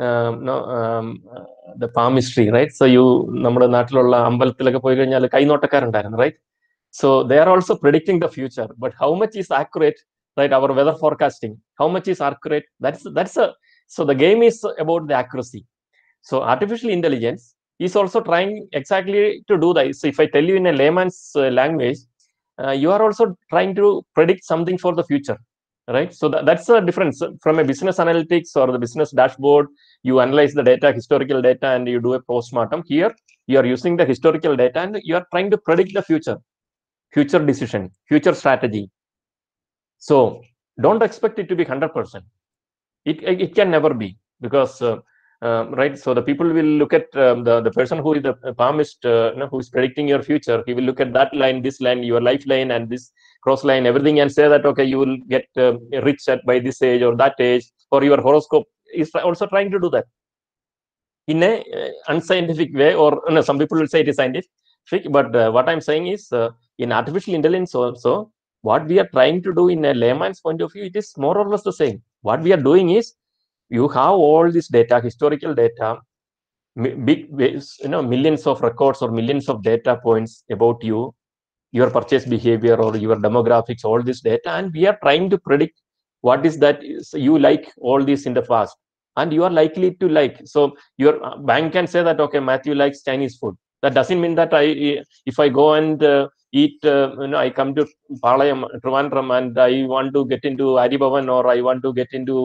the palmistry, right? So നമ്മുടെ നാട്ടിലുള്ള അമ്പലത്തിലൊക്കെ പോയി കഴിഞ്ഞാൽ കൈനോട്ടക്കാരുണ്ടായിരുന്നു, right? So they are also predicting the future, but how much is accurate, right? Our weather forecasting, how much is accurate? So the game is about the accuracy. So artificial intelligence is also trying exactly to do that. So if I tell you in a layman's language, you are also trying to predict something for the future, right? So that's the difference from a business analytics or the business dashboard. You analyze the data, historical data, and you do a postmortem. Here you are using the historical data and you are trying to predict the future decision, future strategy. So don't expect it to be 100%. It can never be, because right, so the people will look at the person who is the palmist, who is predicting your future. He will look at that line, this line, your lifeline, and this cross line, everything, and say that, okay, you will get rich by this age or that age, or your horoscope is also trying to do that in a unscientific way, or no, some people will say it is scientific, but what I'm saying is in artificial intelligence also, what we are trying to do in a layman's point of view, it is more or less the same. What we are doing is, you have all this data, historical data, big, millions of records or millions of data points about you, your purchase behavior or your demographics, all this data, and we are trying to predict what is that you like all this in the past, and you are likely to like. So your bank can say that, okay, Matthew likes Chinese food. That doesn't mean that if I go and eat, I come to Palayam, Trivandrum, and I want to get into Adi Bhavan, or I want to get into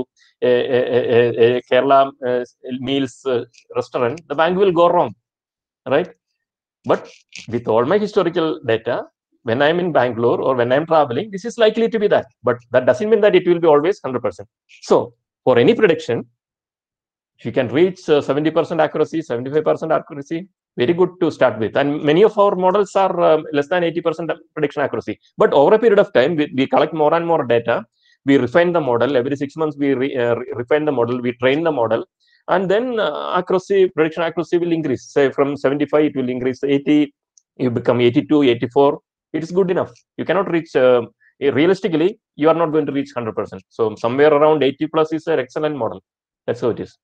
a Kerala meals restaurant, the bank will go wrong, right? But with all my historical data, when I'm in Bangalore or when I'm traveling, this is likely to be that. But that doesn't mean that it will be always 100%. So for any prediction, if you can reach 70% accuracy, 75% accuracy, very good to start with. And many of our models are less than 80% prediction accuracy. But over a period of time, we collect more and more data. We refine the model. Every 6 months, we refine the model. We train the model. And then prediction accuracy will increase. Say from 75, it will increase to 80. You become 82, 84. It is good enough. You cannot reach, realistically, you are not going to reach 100%. So somewhere around 80 plus is an excellent model. That's how it is.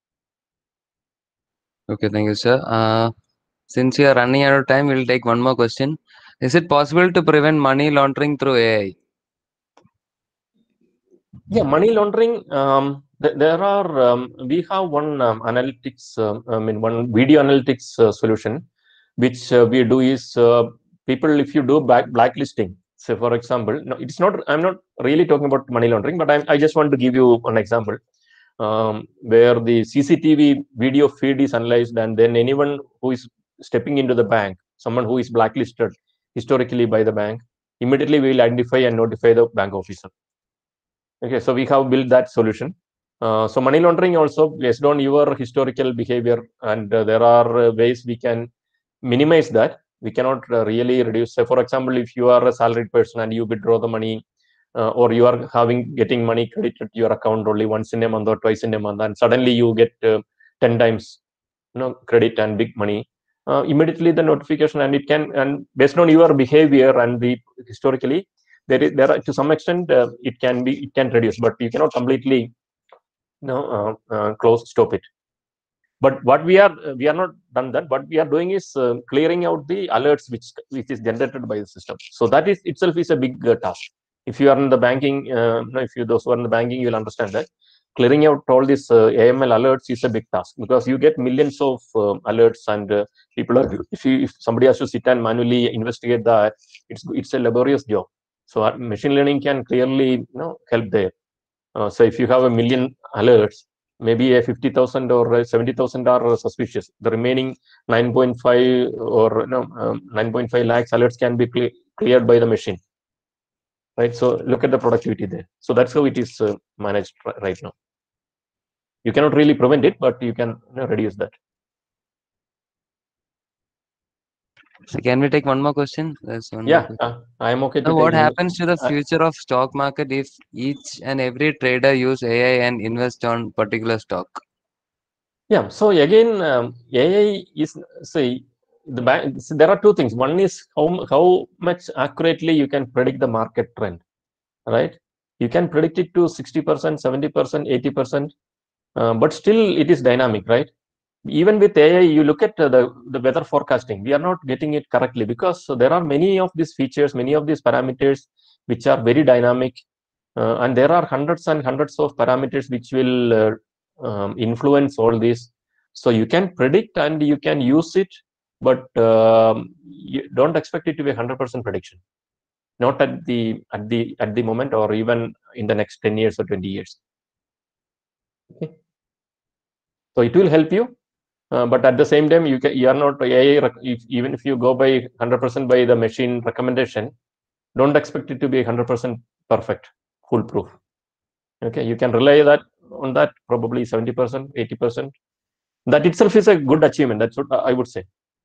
Okay, thank you, sir. Since you are running out of time, we'll take one more question. Is it possible to prevent money laundering through AI? Yeah, money laundering. There are we have one analytics, one video analytics solution, which we do is people, if you do blacklisting. So, for example, no, it's not. I'm not really talking about money laundering, but I just want to give you an example where the CCTV video feed is analyzed, and then anyone who is stepping into the bank, someone who is blacklisted historically by the bank, immediately we will identify and notify the bank officer. Okay, so we have built that solution. So money laundering also based on your historical behavior, and there are ways we can minimize that. We cannot really reduce. So for example, if you are a salaried person and you withdraw the money, or you are getting money credited to your account only once in a month or twice in a month, and suddenly you get 10 times, credit and big money. Immediately the notification, and it can, and based on your behavior and the historically, there are, to some extent it can reduce, but you cannot completely stop it. But what we are not done that. What we are doing is clearing out the alerts which is generated by the system. So that is itself is a big task. If you are in the banking, if you those who are in the banking, you will understand that clearing out all these AML alerts is a big task, because you get millions of alerts, and people are if somebody has to sit and manually investigate that, it's a laborious job. So machine learning can clearly help there. So if you have a million alerts, maybe a 50,000 or 70,000 are suspicious. The remaining 9.5 or 9.5 lakhs alerts can be cleared by the machine, right? So look at the productivity there. So that's how it is managed right now. You cannot really prevent it, but you can reduce that. So can we take one more question? There's one Yeah, more I am okay to so take what any, happens to the future of stock market if each and every trader use AI and invest on particular stock? Yeah, so again, AI is, say, so there are two things. One is how much accurately you can predict the market trend, right? You can predict it to 60%, 70%, 80%, but still it is dynamic, right? Even with AI, you look at the weather forecasting, we are not getting it correctly, because there are many of these features, many of these parameters which are very dynamic, and there are hundreds and hundreds of parameters which will influence all this. So you can predict and you can use it, but you don't expect it to be 100% prediction, not at the moment, or even in the next 10 years or 20 years. Okay. So it will help you, but at the same time, you are not AI. Even if you go by 100% by the machine recommendation, don't expect it to be 100% perfect, foolproof. Okay, you can rely on that probably 70%, 80%. That itself is a good achievement. That's what I would say.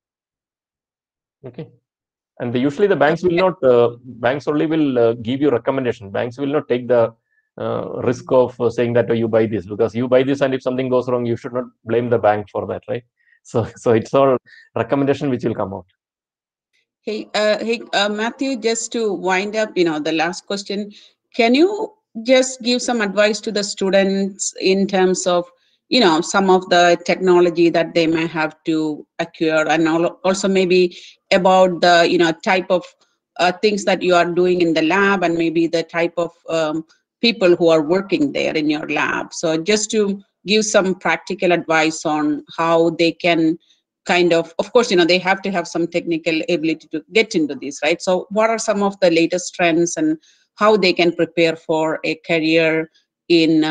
Okay, and usually the banks will not. Banks only will give you recommendation. Banks will not take the risk of saying that, oh, you buy this, because you buy this, and if something goes wrong, you should not blame the bank for that, right? So it's all recommendation which will come out. Hey, Matthew, just to wind up, the last question, can you just give some advice to the students in terms of, some of the technology that they may have to acquire, and also maybe about the, type of things that you are doing in the lab, and maybe the type of people who are working there in your lab. So just to give some practical advice on how they can kind of course, they have to have some technical ability to get into this, right? So what are some of the latest trends and how they can prepare for a career in,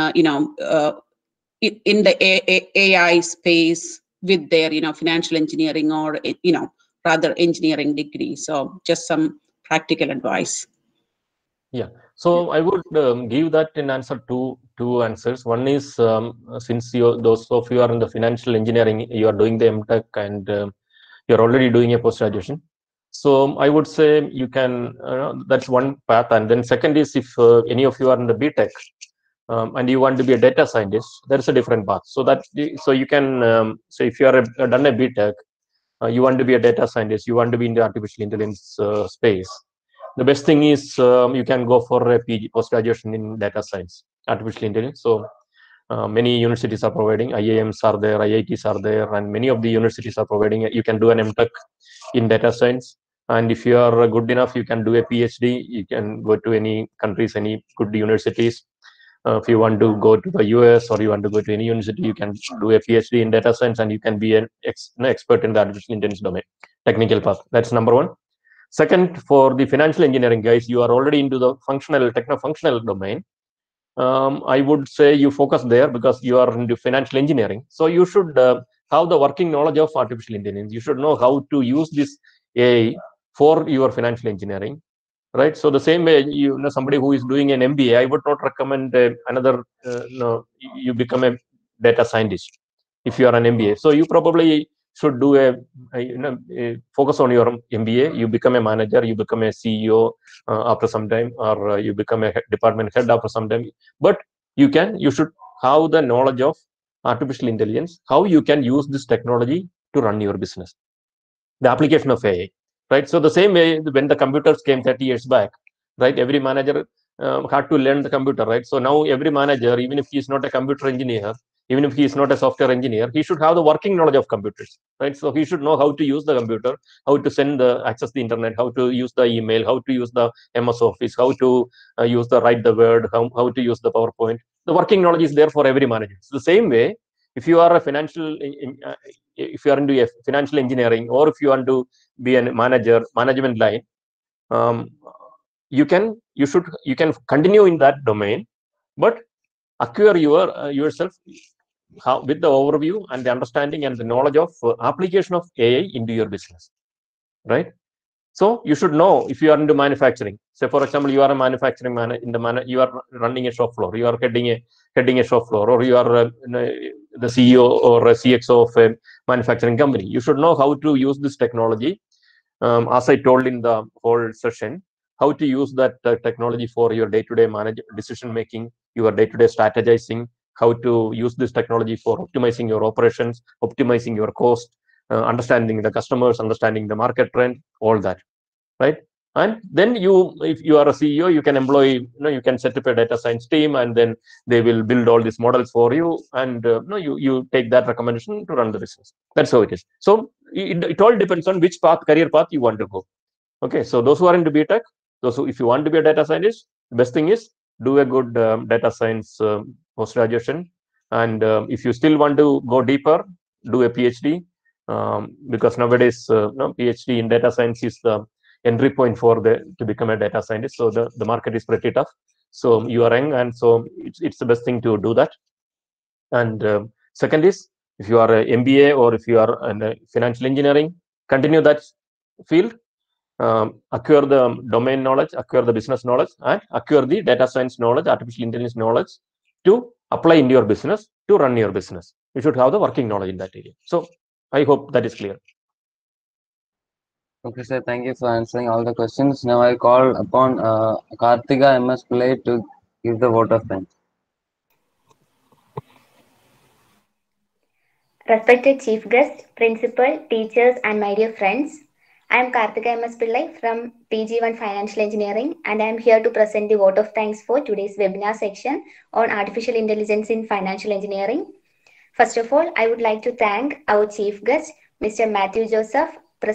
in the AI space with their, financial engineering or, rather engineering degree? So just some practical advice. Yeah, so I would give that in answer to two answers. One is, since those of you are in the financial engineering, you are doing the MTech, and you're already doing a post-graduation. So I would say you can, that's one path. And then second is, if any of you are in the BTech and you want to be a data scientist, there's a different path. So you can, so if you are done a BTech, you want to be a data scientist, you want to be in the artificial intelligence space, the best thing is you can go for a PG, post-graduation in data science, artificial intelligence. So many universities are providing, IIMs are there, IITs are there, and many of the universities are providing, you can do an MTech in data science. And if you are good enough, you can do a PhD. You can go to any countries, any good universities. If you want to go to the US or you want to go to any university, you can do a PhD in data science, and you can be an expert in the artificial intelligence domain, technical path. That's number one. Second, for the financial engineering guys, you are already into the techno-functional domain. I would say you focus there because you are into financial engineering. So you should have the working knowledge of artificial intelligence. You should know how to use this AI for your financial engineering, right? So the same way, somebody who is doing an MBA, I would not recommend you become a data scientist if you are an MBA. So you probably should do a focus on your MBA. You become a manager, you become a CEO after some time, or you become a department head after some time. But you should have the knowledge of artificial intelligence, how you can use this technology to run your business, the application of AI, right? So the same way when the computers came 30 years back, right? Every manager had to learn the computer, right? So now every manager, even if he is not a computer engineer, even if he is not a software engineer, he should have the working knowledge of computers, right? So he should know how to use the computer, how to access the internet, how to use the email, how to use the MS Office, how to use the write the word, how to use the PowerPoint. The working knowledge is there for every manager. So the same way, if you are a if you are into financial engineering, or if you want to be a management line, you can continue in that domain, but acquire yourself with the overview and the understanding and the knowledge of application of AI into your business, right? So you should know, if you are into manufacturing, say for example, you are a manufacturing you are running a shop floor, you are heading a shop floor, or you are the CEO or a CXO of a manufacturing company. You should know how to use this technology, as I told in the whole session, how to use that technology for your day-to-day decision making, your day-to-day strategizing, how to use this technology for optimizing your operations, optimizing your cost, understanding the customers, understanding the market trend, all that, right? And then if you are a CEO, you can employ, you can set up a data science team, and then they will build all these models for you, and you take that recommendation to run the business. That's how it is. So it all depends on which career path you want to go. Okay, so those who are into BTech, if you want to be a data scientist, the best thing is do a good data science post-graduation. And if you still want to go deeper, do a PhD, because nowadays PhD in data science is the entry point to become a data scientist. So the market is pretty tough. So you are young, and so it's the best thing to do that. And second is, if you are a MBA or if you are in financial engineering, continue that field. Acquire the domain knowledge, acquire the business knowledge, and acquire the data science knowledge, artificial intelligence knowledge to apply in your business, to run your business. You should have the working knowledge in that area. So I hope that is clear. Okay, sir. Thank you for answering all the questions. Now I call upon Karthika MS Pillai to give the vote of thanks. Respected Chief Guest, Principal, teachers, and my dear friends, I am Karthika MS Pillai from PG1 Financial Engineering, and I am here to present the vote of thanks for today's webinar section on artificial intelligence in financial engineering. First of all, I would like to thank our chief guest, Mr. Matthew Joseph,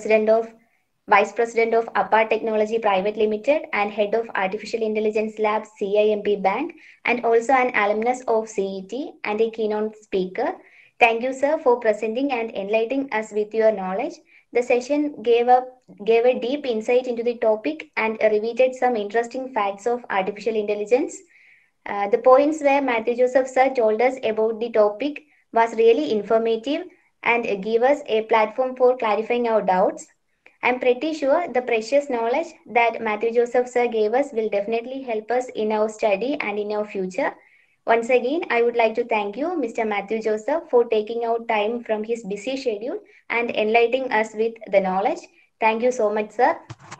Vice President of APA Technology Private Limited and Head of Artificial Intelligence Lab, CIMB Bank, and also an alumnus of CET and a keynote speaker. Thank you, sir, for presenting and enlightening us with your knowledge. The session gave a deep insight into the topic and revealed some interesting facts of artificial intelligence. The points where Matthew Joseph sir told us about the topic was really informative and gave us a platform for clarifying our doubts. I'm pretty sure the precious knowledge that Matthew Joseph sir gave us will definitely help us in our study and in our future. Once again, I would like to thank you, Mr. Matthew Joseph, for taking out time from his busy schedule and enlightening us with the knowledge. Thank you so much, sir.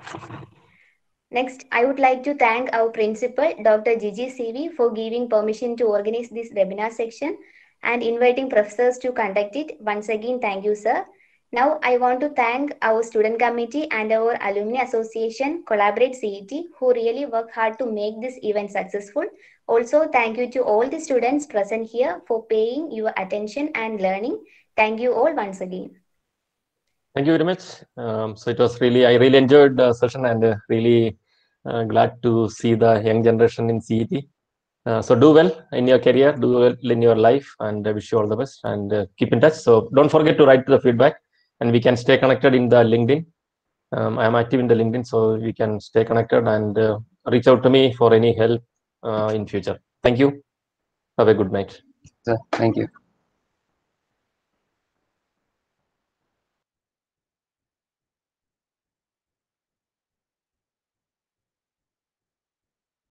Next, I would like to thank our principal, Dr. Gigi CV, for giving permission to organize this webinar section and inviting professors to conduct it. Once again, thank you, sir. Now, I want to thank our student committee and our alumni association, Collaborate CET, who really work hard to make this event successful. Also, thank you to all the students present here for paying your attention and learning. Thank you all once again. Thank you very much. So it was I really enjoyed the session, and really glad to see the young generation in CET. So do well in your career, do well in your life, and I wish you all the best, and keep in touch. So don't forget to write the feedback, and we can stay connected in the LinkedIn. I am active in the LinkedIn, so we can stay connected and reach out to me for any help in future. Thank you. Have a good night. Sir, thank you.